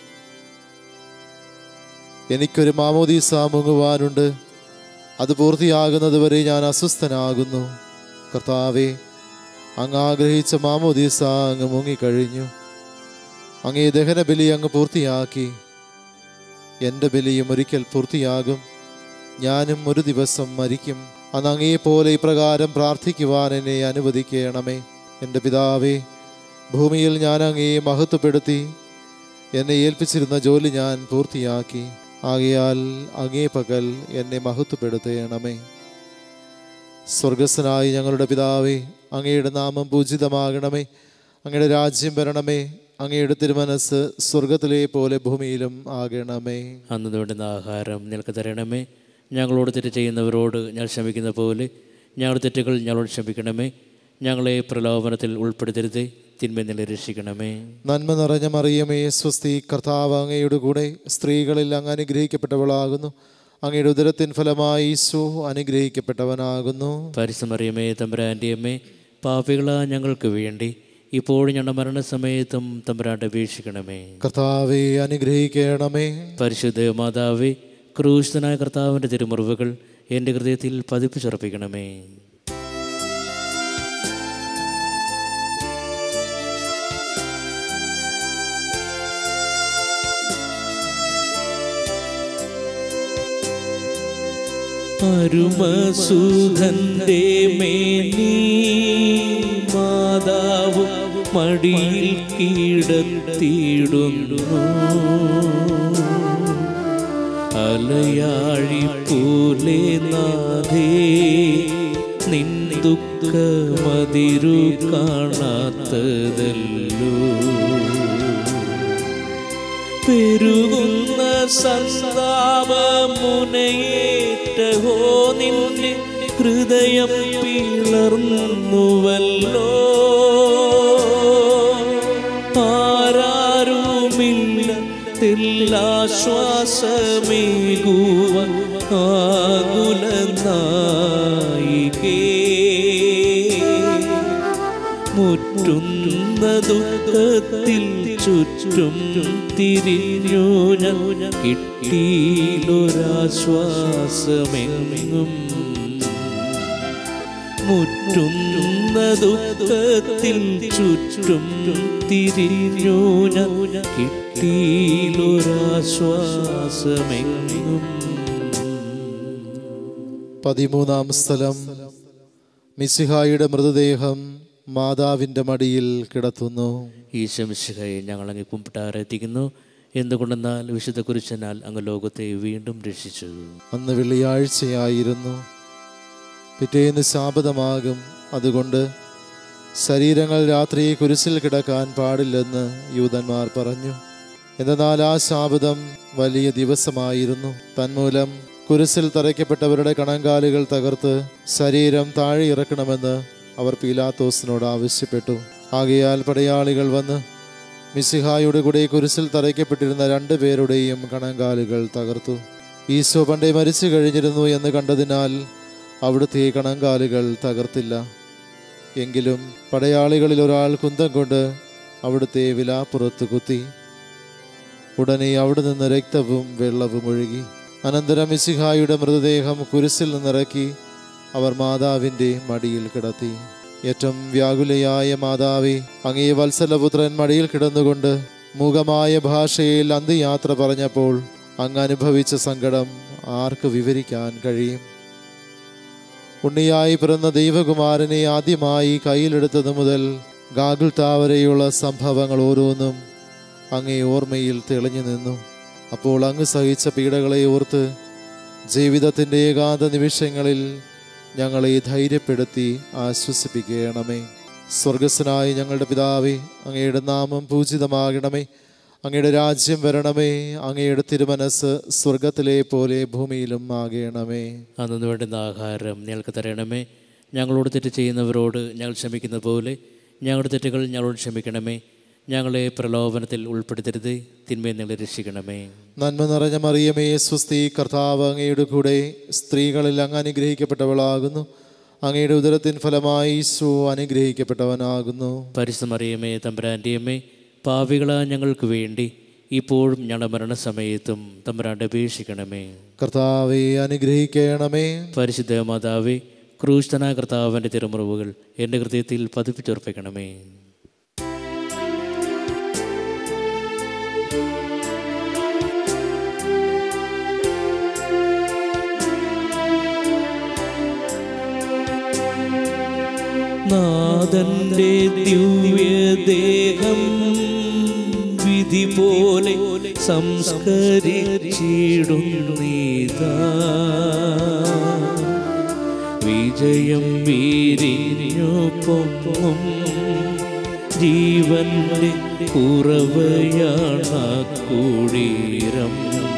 എനിക്കൊരു മാമോദീസ മുങ്ങുവാനുണ്ട്, അത് പൂർത്തിയാകുന്നതുവരെ ഞാൻ അസ്വസ്ഥനാകുന്നു. കർത്താവേ, അങ്ങ് ആഗ്രഹിച്ച മാമോദീസ അങ്ങ് മുങ്ങിക്കഴിഞ്ഞു. അങ്ങേ ദഹനബലി അങ്ങ് പൂർത്തിയാക്കി. എൻ്റെ ബലിയും ഒരിക്കൽ പൂർത്തിയാകും. ഞാനും ഒരു ദിവസം മരിക്കും. അന്ന് അങ്ങേപ്പോലെ ഇപ്രകാരം പ്രാർത്ഥിക്കുവാൻ എന്നെ അനുവദിക്കണമേ. എൻ്റെ പിതാവേ, ഭൂമിയിൽ ഞാൻ അങ്ങയെ മഹത്വപ്പെടുത്തി. എന്നെ ഏൽപ്പിച്ചിരുന്ന ജോലി ഞാൻ പൂർത്തിയാക്കി. ആകയാൽ അങ്ങേ പകൽ എന്നെ മഹത്വപ്പെടുത്തണമേ. സ്വർഗസ്ഥനായ ഞങ്ങളുടെ പിതാവേ, അങ്ങയുടെ നാമം പൂജിതമാകണമേ. അങ്ങയുടെ രാജ്യം വരണമേ. അങ്ങയുടെ തിരുമനസ് സ്വർഗത്തിലെ പോലെ ഭൂമിയിലും ആകണമേ. അന്ന് വേണ്ടുന്ന ആഹാരം ഞങ്ങൾക്ക് തരണമേ. ഞങ്ങളോട് തെറ്റ് ചെയ്യുന്നവരോട് ഞങ്ങൾ ക്ഷമിക്കുന്ന പോലെ ഞങ്ങളുടെ തെറ്റുകൾ ഞങ്ങളോട് ക്ഷമിക്കണമേ. ഞങ്ങളെ പ്രലോഭനത്തിൽ ഉൾപ്പെടുത്തരുത്, തിന്മയിൽ നിന്ന് രക്ഷിക്കണമേ. നന്മ നിറഞ്ഞ മറിയമേ, സ്വസ്തി, കർത്താവ് അങ്ങയുടെ കൂടെ സ്ത്രീകളിൽ അങ്ങ് അനുഗ്രഹിക്കപ്പെട്ടവളാകുന്നു. അങ്ങയുടെ ഉദരത്തിൻ ഫലമായി ഈശോ അനുഗ്രഹിക്കപ്പെട്ടവനാകുന്നു. പരിശുദ്ധ മറിയമേ തമ്പുരാൻ്റെ അമ്മേ, പാപികളാ ഞങ്ങൾക്ക് വേണ്ടി ഇപ്പോഴും ഞങ്ങളുടെ മരണസമയത്തും തമ്പുരാൻ്റെ അപേക്ഷിക്കണമേ. കർത്താവേ അനുഗ്രഹിക്കണമേ. പരിശുദ്ധ മാതാവേ, ക്രൂശിതനായ കർത്താവിൻ്റെ തിരുമുറിവുകൾ എൻ്റെ ഹൃദയത്തിൽ പതിപ്പിച്ചുറപ്പിക്കണമേ. അരുമസുധന്റെ മേനി മാതാവ് മടിയിൽ കിടത്തിയിടുന്നു. അലയാഴി പോലെ നാഥേ നിൻ ദുഃഖമതിരു കാണാത്തതല്ലോ. പെരുകുന്ന സന്താപമുനയേറ്റഹോ നിന്നെ ഹൃദയം പിളർന്നുവല്ലോ. ആരാരുമില്ല തെല്ലാശ്വാസമേകുവാൻ ആകുലനായികേ. മുറ്റുന്ന ദുഃഖത്തിൽ ചുറ്റും തിരിഞ്ഞു ഞാൻ കിട്ടിയിലൊരാശ്വാസമെങ്ങും. മുറ്റുന്ന ദുഃഖത്തിൽ ചുറ്റും തിരിഞ്ഞു ഞാൻ കിട്ടിയിലൊരാശ്വാസമെങ്ങും. പതിമൂന്നാം സ്ഥലം. മിശിഹായുടെ മൃതദേഹം മാതാവിൻ്റെ മടിയിൽ കിടത്തുന്നു. ഈശോ മിശിഹായെ ഞങ്ങൾ അങ്ങ് കുമ്പിട്ട് ആരാധിക്കുന്നു. എന്തുകൊണ്ടെന്നാൽ വിശുദ്ധ കുരിശനാൽ അങ്ങ് ലോകത്തെ വീണ്ടും രക്ഷിച്ചു. അന്ന് വെള്ളിയാഴ്ചയായിരുന്നു. പിറ്റേന്ന് ശാബതമാകും. അതുകൊണ്ട് ശരീരങ്ങൾ രാത്രി കുരിശിൽ കിടക്കാൻ പാടില്ലെന്ന് യൂതന്മാർ പറഞ്ഞു. എന്നാൽ ആ ശാബതം വലിയ ദിവസമായിരുന്നു. തന്മൂലം കുരിശിൽ തറയ്ക്കപ്പെട്ടവരുടെ കണങ്കാലുകൾ തകർത്ത് ശരീരം താഴെ ഇറക്കണമെന്ന് അവർ പീലാത്തോസിനോട് ആവശ്യപ്പെട്ടു. ആകയാൽ പടയാളികൾ വന്ന് മിശിഹായുടെ കൂടെ കുരിശിൽ തറയ്ക്കപ്പെട്ടിരുന്ന രണ്ടു പേരുടെയും കണങ്കാലുകൾ തകർത്തു. ഈശോ പണ്ടേ മരിച്ചു കഴിഞ്ഞിരുന്നു എന്ന് കണ്ടതിനാൽ അവിടുത്തെ കണങ്കാലുകൾ തകർത്തില്ല. എങ്കിലും പടയാളികളിൽ ഒരാൾ കുന്തം കൊണ്ട് അവിടുത്തെ വിലാപ്പുറത്ത് കുത്തി. ഉടനെ അവിടെ നിന്ന് രക്തവും വെള്ളവും ഒഴുകി. അനന്തരം മിശിഹായുടെ മൃതദേഹം കുരിശിൽ നിന്നിറക്കി അവർ മാതാവിൻ്റെ മടിയിൽ കിടത്തി. ഏറ്റവും വ്യാകുലയായ മാതാവേ, അങ്ങേ വത്സലപുത്രൻ മടിയിൽ കിടന്നുകൊണ്ട് മൂകമായ ഭാഷയിൽ അന്ത്യയാത്ര പറഞ്ഞപ്പോൾ അങ്ങ് അനുഭവിച്ച സങ്കടം ആർക്ക് വിവരിക്കാൻ കഴിയും? ഉണ്ണിയായി പിറന്ന ദൈവകുമാരനെ ആദ്യമായി കയ്യിലെടുത്തതു മുതൽ ഗാഗുൽത്താ വരെയുള്ള സംഭവങ്ങൾ ഓരോന്നും അങ്ങേ ഓർമ്മയിൽ തെളിഞ്ഞു നിന്നു. അപ്പോൾ അങ്ങ് സഹിച്ച പീഡകളെ ഓർത്ത് ജീവിതത്തിൻ്റെ ഏകാന്ത നിമിഷങ്ങളിൽ ഞങ്ങളെ ധൈര്യപ്പെടുത്തി ആശ്വസിപ്പിക്കണമേ. സ്വർഗസ്വനായ ഞങ്ങളുടെ പിതാവേ, അങ്ങയുടെ നാമം പൂജിതമാകണമേ. അങ്ങയുടെ രാജ്യം വരണമേ. അങ്ങയുടെ തിരുമനസ് സ്വർഗത്തിലെ പോലെ ഭൂമിയിലും ആകണമേ. അന്നു വേണ്ടുന്ന ആഹാരം ഞങ്ങൾക്ക് തരണമേ. ഞങ്ങളോട് തെറ്റ് ചെയ്യുന്നവരോട് ഞങ്ങൾ ക്ഷമിക്കുന്ന പോലെ ഞങ്ങളുടെ തെറ്റുകൾ ഞങ്ങളോട് ക്ഷമിക്കണമേ. ഞങ്ങളെ പ്രലോഭനത്തിൽ ഉൾപ്പെടുത്തരുത്, തിന്മയെ ഞങ്ങളെ രക്ഷിക്കണമേ. നന്മ നിറഞ്ഞ മറിയമേ, സ്വസ്തി, കർത്താവ് അങ്ങയുടെ കൂടെ സ്ത്രീകളിൽ അങ്ങ് അനുഗ്രഹിക്കപ്പെട്ടവളാകുന്നു. അങ്ങയുടെ ഉദരത്തിൻ ഫലമായി ഈശോ അനുഗ്രഹിക്കപ്പെട്ടവനാകുന്നു. പരിശുദ്ധ മറിയമേ തമ്പുരാൻ്റെ അമ്മേ, പാപികളാ ഞങ്ങൾക്ക് വേണ്ടി ഇപ്പോഴും ഞങ്ങളുടെ മരണസമയത്തും തമ്പുരാൻ്റെ അപേക്ഷിക്കണമേ. കർത്താവെ അനുഗ്രഹിക്കണമേ. പരിശുദ്ധ മാതാവേ, ക്രൂശിതനായ കർത്താവിൻ്റെ തിരുമുറിവുകൾ എൻ്റെ ഹൃദയത്തിൽ പതിപ്പിച്ചുറപ്പിക്കണമേ. നാഥന്റെ ദിവ്യദേഹം വിധി പോലെ സംസ്കരിച്ചിടുന്നീതാ. വിജയം വീരിഞ്ഞു പൊങ്ങും ജീവന്റെ കുറവയാണ് കുടീരം.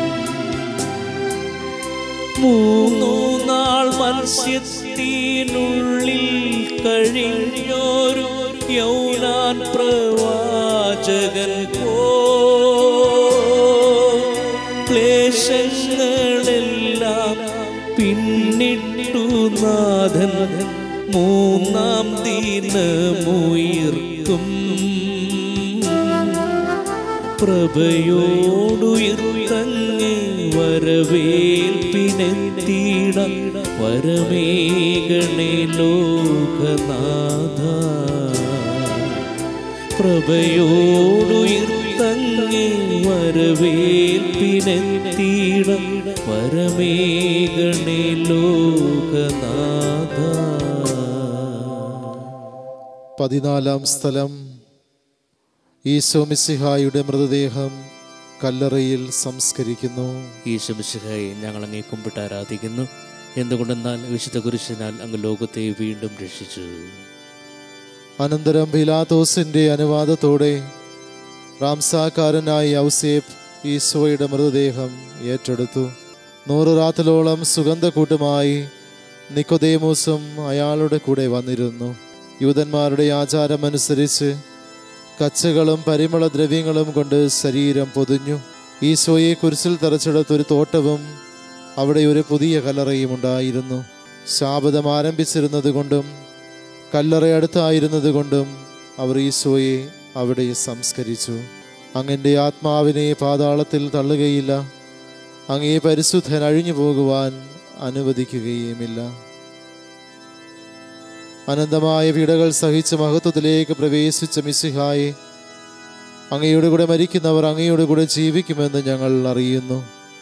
മൂന്നു നാൾ മത്സ്യത്തിനുള്ളിൽ കഴിഞ്ഞോരു യൗനാൻ പ്രവാചകൻ പോ ക്ലേശങ്ങളെല്ലാം നാഥൻ മൂന്നാം ദിനമുയർക്കും. പ്രഭയോടുയർത്തങ്ങേ വരവേൽപ്പിനെത്തിട വരമേകണേ ലോകനാഥ. പ്രഭയോടുയർത്തങ്ങേ വരവേൽപ്പിനെത്തിട വരമേകണേ ലോകനാഥ. പതിനാലാം സ്ഥലം. ഈശോ മിശിഹായുടെ മൃതദേഹം കല്ലറയിൽ സംസ്കരിക്കുന്നു. ഈശോ മിശിഹായെ ഞങ്ങൾ അങ്ങേ കുമ്പിട്ട് ആരാധിക്കുന്നു. എന്തുകൊണ്ടെന്നാൽ വിശുദ്ധ കുരിശിനാൽ അങ്ങ് ലോകത്തെ വീണ്ടും രക്ഷിച്ചു. അനന്തരം പിലാത്തോസിന്റെ അനുവാദത്തോടെ റാംസാക്കാരനായ ഔസേപ്പ് ഈശോയുടെ മൃതദേഹം ഏറ്റെടുത്തു. നൂറ് റാത്തലോളം സുഗന്ധക്കൂട്ടുമായി നിക്കോദേമോസും അയാളുടെ കൂടെ വന്നിരുന്നു. യൂദന്മാരുടെ ആചാരമനുസരിച്ച് കച്ചകളും പരിമള ദ്രവ്യങ്ങളും കൊണ്ട് ശരീരം പൊതിഞ്ഞു. ഈശോയെ കുരിശിൽ തറച്ചെടുത്തൊരു തോട്ടവും അവിടെ ഒരു പുതിയ കല്ലറയും ഉണ്ടായിരുന്നു. ശാബദം ആരംഭിച്ചിരുന്നത് കൊണ്ടും കല്ലറ അടുത്തായിരുന്നത് കൊണ്ടും അവർ ഈശോയെ അവിടെ സംസ്കരിച്ചു. അങ്ങൻ്റെ ആത്മാവിനെ പാതാളത്തിൽ തള്ളുകയില്ല, അങ്ങേ പരിശുദ്ധൻ അഴിഞ്ഞു പോകുവാൻ അനുവദിക്കുകയുമില്ല. അനന്തമായ പീഡകൾ സഹിച്ച് മഹത്വത്തിലേക്ക് പ്രവേശിച്ച മിശിഹായെ, അങ്ങയുടെ കൂടെ മരിക്കുന്നവർ അങ്ങയുടെ കൂടെ ജീവിക്കുമെന്ന് ഞങ്ങൾ അറിയുന്നു.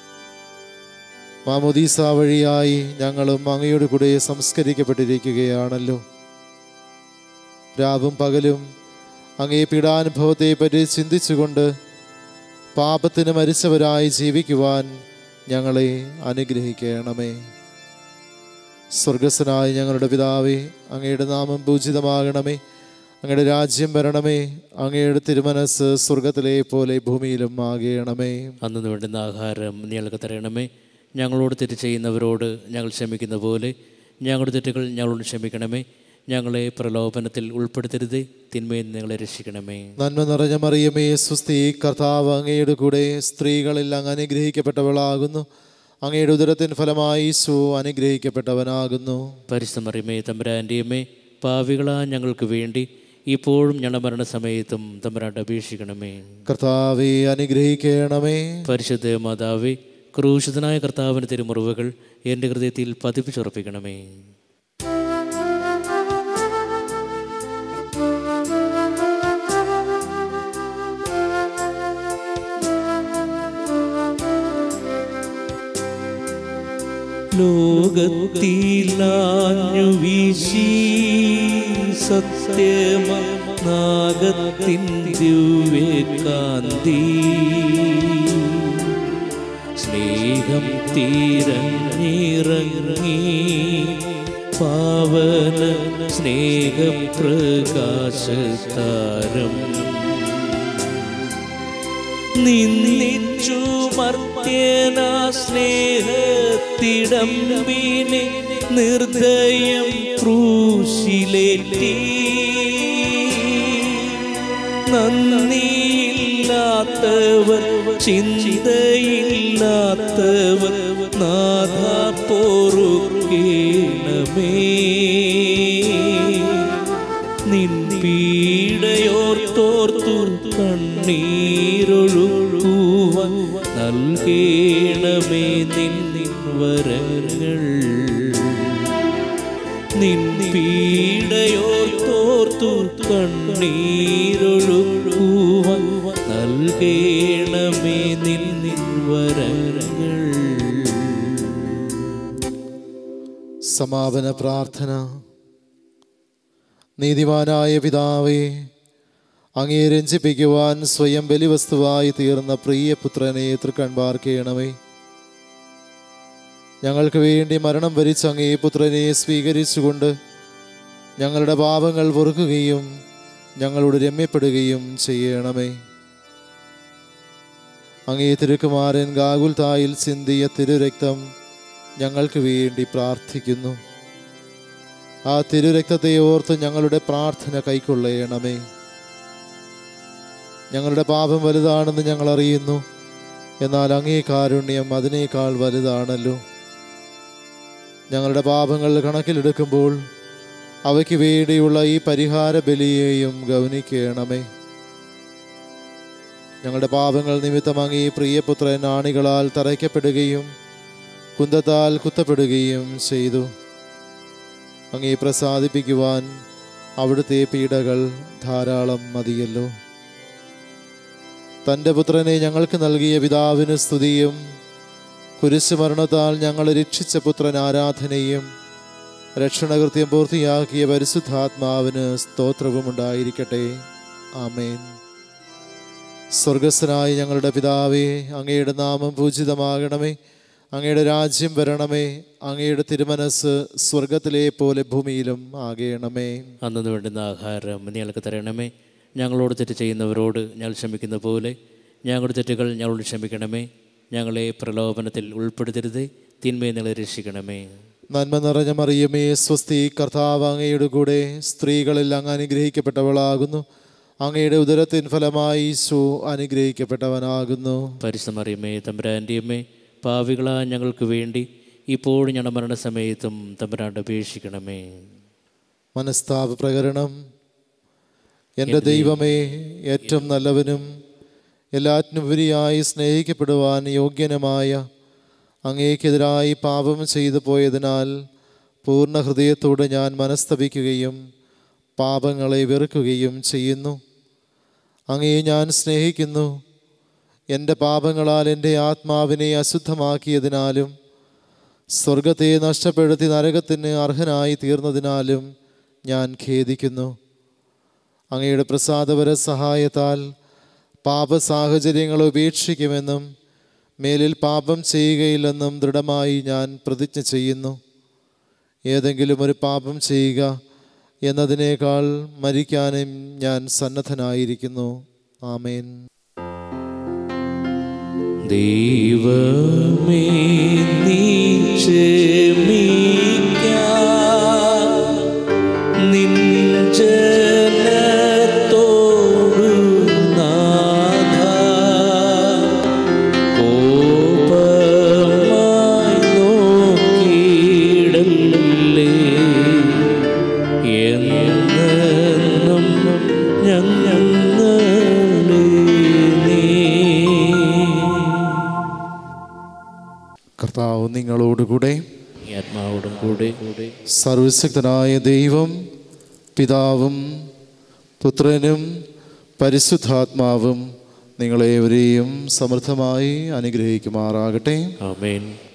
മാമോദീസ വഴിയായി ഞങ്ങളും അങ്ങയുടെ കൂടെ സംസ്കരിക്കപ്പെട്ടിരിക്കുകയാണല്ലോ. രാവും പകലും അങ്ങേ പീഡാനുഭവത്തെ പറ്റി ചിന്തിച്ചുകൊണ്ട് പാപത്തിന് മരിച്ചവരായി ജീവിക്കുവാൻ ഞങ്ങളെ അനുഗ്രഹിക്കണമേ. സ്വർഗസ്ഥനായ ഞങ്ങളുടെ പിതാവേ, അങ്ങയുടെ നാമം പൂജിതമാകണമേ. അങ്ങയുടെ രാജ്യം വരണമേ. അങ്ങയുടെ തിരുമനസ് സ്വർഗത്തിലെ പോലെ ഭൂമിയിലും ആകണമേ. അന്നു വേണ്ടുന്ന ആഹാരം ഞങ്ങൾക്ക് തരണമേ. ഞങ്ങളോട് തെറ്റ് ചെയ്യുന്നവരോട് ഞങ്ങൾ ക്ഷമിക്കുന്ന പോലെ ഞങ്ങളുടെ തെറ്റുകൾ ഞങ്ങളോട് ക്ഷമിക്കണമേ. ഞങ്ങളെ പ്രലോഭനത്തിൽ ഉൾപ്പെടുത്തരുത്, തിന്മയിൽ ഞങ്ങളെ രക്ഷിക്കണമേ. നന്മ നിറഞ്ഞ മറിയമേ, സ്വസ്തി, കർത്താവ് അങ്ങയുടെ കൂടെ സ്ത്രീകളിൽ അങ്ങ് അനുഗ്രഹിക്കപ്പെട്ടവളാകുന്നു. അങ്ങയുടെ ഉദരത്തിൻ ഫലമായി ഈശോ അനുഗ്രഹിക്കപ്പെട്ടവനാകുന്നു. പരിശുദ്ധ മറിയമേ, തമ്പുരാൻ്റെ അമ്മേ, പാപികളാ ഞങ്ങൾക്ക് വേണ്ടി ഇപ്പോഴും ഞങ്ങളുടെ മരണസമയത്തും തമ്പുരാനോട് അപേക്ഷിക്കണമേ. കർത്താവേ അനുഗ്രഹിക്കണമേ. പരിശുദ്ധ മാതാവേ, ക്രൂശിതനായ കർത്താവിൻ്റെ തിരുമുറിവുകൾ എൻ്റെ ഹൃദയത്തിൽ പതിപ്പിച്ചുറപ്പിക്കണമേ. ലോകത്തിലാഞ്ഞു വീശി സത്യമനാഗത്തിൻ ദിവ്യകാന്തി, സ്നേഹം തിരഞ്ഞിറങ്ങി പാവന സ്നേഹപ്രകാശതാരം, നിന്നിച്ചു മർത്യന സ്നേഹത്തിടമ്പിനെ നിർദ്ദയം ക്രൂശിലേറ്റി, നന്ദിയില്ലാത്തവർ ചിന്തയില്ലാത്തവർ നാഥ പൊറുക്കേണമേ. നിൻ പീഡയോർത്തോർത്തു കണ്ണീരൊഴുകുവാൻ നൽകേണമേ നിൻ വരങ്ങൾ. നിൻ പീഡയോർത്തോർത്തു കണ്ണീരൊഴുകുവാൻ നൽകേണമേ നിൻ വരങ്ങൾ. സമാപന പ്രാർത്ഥന. നീതിമാനായ പിതാവേ, അങ്ങേ രഞ്ജിപ്പിക്കുവാൻ സ്വയം ബലിവസ്തുവായി തീർന്ന പ്രിയപുത്രനെ തൃക്കൺ പാർക്കണമേ. ഞങ്ങൾക്ക് വേണ്ടി മരണം വരിച്ച അങ്ങേ പുത്രനെ സ്വീകരിച്ചുകൊണ്ട് ഞങ്ങളുടെ പാപങ്ങൾ പൊറുക്കുകയും ഞങ്ങളോട് രമ്യപ്പെടുകയും ചെയ്യണമേ. അങ്ങേ തിരുക്കുമാരൻ ഗാഗുൽതായിൽ ചിന്തിയ തിരുരക്തം ഞങ്ങൾക്ക് വേണ്ടി പ്രാർത്ഥിക്കുന്നു. ആ തിരുരക്തത്തെ ഓർത്ത് ഞങ്ങളുടെ പ്രാർത്ഥന കൈക്കൊള്ളണമേ. ഞങ്ങളുടെ പാപം വലുതാണെന്ന് ഞങ്ങൾ അറിയുന്നു, എന്നാൽ അങ്ങേ കാരുണ്യം അതിനേക്കാൾ വലുതാണല്ലോ. ഞങ്ങളുടെ പാപങ്ങൾ കണക്കിലെടുക്കുമ്പോൾ അവയ്ക്ക് വേണ്ടിയുള്ള ഈ പരിഹാര ബലിയെയും ഗൗനിക്കണമേ. ഞങ്ങളുടെ പാപങ്ങൾ നിമിത്തം അങ്ങേ പ്രിയപുത്രൻ ആണികളാൽ തറയ്ക്കപ്പെടുകയും കുന്തത്താൽ കുത്തപ്പെടുകയും ചെയ്തു. അങ്ങേ പ്രസാദിപ്പിക്കുവാൻ അവിടുത്തെ പീഡകൾ ധാരാളം മതിയല്ലോ. തൻ്റെ പുത്രനെ ഞങ്ങൾക്ക് നൽകിയ പിതാവിന് സ്തുതിയും കുരിശുമരണത്താൽ ഞങ്ങളെ രക്ഷിച്ച പുത്രൻ ആരാധനയും രക്ഷണകൃത്യം പൂർത്തിയാക്കിയ പരിശുദ്ധാത്മാവിന് സ്തോത്രവും ഉണ്ടായിരിക്കട്ടെ. ആമേൻ. സ്വർഗസ്ഥനായ ഞങ്ങളുടെ പിതാവേ, അങ്ങയുടെ നാമം പൂജിതമാകണമേ. അങ്ങയുടെ രാജ്യം വരണമേ. അങ്ങയുടെ തിരുമനസ് സ്വർഗത്തിലെ പോലെ ഭൂമിയിലും ആകണമേ. അന്നു വേണ്ടുന്ന ആഹാരം ഞങ്ങൾക്ക് തരണമേ. ഞങ്ങളോട് തെറ്റ് ചെയ്യുന്നവരോട് ഞങ്ങൾ ക്ഷമിക്കുന്ന പോലെ ഞങ്ങളുടെ തെറ്റുകൾ ഞങ്ങളോട് ക്ഷമിക്കണമേ. ഞങ്ങളെ പ്രലോഭനത്തിൽ ഉൾപ്പെടുത്തരുത്, തിന്മയെ ഞങ്ങളെ രക്ഷിക്കണമേ. നന്മ നിറഞ്ഞ മറിയമേ, സ്വസ്തി, കർത്താവ് അങ്ങയുടെ കൂടെ സ്ത്രീകളിൽ അങ്ങ് അനുഗ്രഹിക്കപ്പെട്ടവളാകുന്നു. അങ്ങയുടെ ഉദരത്തിൻ ഫലമായി ഈശോ അനുഗ്രഹിക്കപ്പെട്ടവനാകുന്നു. പരിശുദ്ധ മറിയമേ, തമ്പുരാൻ്റെ അമ്മേ, പാപികളാ ഞങ്ങൾക്ക് വേണ്ടി ഇപ്പോഴും ഞങ്ങളുടെ മരണസമയത്തും തമ്പുരാനോട് അപേക്ഷിക്കണമേ. മനസ്താപ പ്രകരണം. എൻ്റെ ദൈവമേ, ഏറ്റവും നല്ലവനും എല്ലാറ്റിനുപരിയായി സ്നേഹിക്കപ്പെടുവാൻ യോഗ്യനുമായ അങ്ങേക്കെതിരായി പാപം ചെയ്തു പോയതിനാൽ പൂർണ്ണ ഹൃദയത്തോടെ ഞാൻ മനസ്തപിക്കുകയും പാപങ്ങളെ വെറുക്കുകയും ചെയ്യുന്നു. അങ്ങയെ ഞാൻ സ്നേഹിക്കുന്നു. എൻ്റെ പാപങ്ങളാൽ എൻ്റെ ആത്മാവിനെ അശുദ്ധമാക്കിയതിനാലും സ്വർഗത്തെ നഷ്ടപ്പെടുത്തി നരകത്തിന് അർഹനായി തീർന്നതിനാലും ഞാൻ ഖേദിക്കുന്നു. അങ്ങയുടെ പ്രസാദപര സഹായത്താൽ പാപ സാഹചര്യങ്ങൾ ഉപേക്ഷിക്കുമെന്നും മേലിൽ പാപം ചെയ്യുകയില്ലെന്നും ദൃഢമായി ഞാൻ പ്രതിജ്ഞ ചെയ്യുന്നു. ഏതെങ്കിലും ഒരു പാപം ചെയ്യുക എന്നതിനേക്കാൾ മരിക്കാനും ഞാൻ സന്നദ്ധനായിരിക്കുന്നു. ആമേൻ. ദൈവമേ, നീ ക്ഷമിക്ക, നിൻ ജനത്തോടു നാഥ കോപമായി നോക്കിയിടല്ലേ, എന്നെന്നും ഞങ്ങളെ നീ. കർത്താവ് നിങ്ങളോടുകൂടെ, ആത്മാവോടും കൂടെ. സർവശക്തനായ ദൈവം പിതാവും പുത്രനും പരിശുദ്ധാത്മാവും നിങ്ങളേവരെയും സമൃദ്ധമായി അനുഗ്രഹിക്കുമാറാകട്ടെ. ആമേൻ.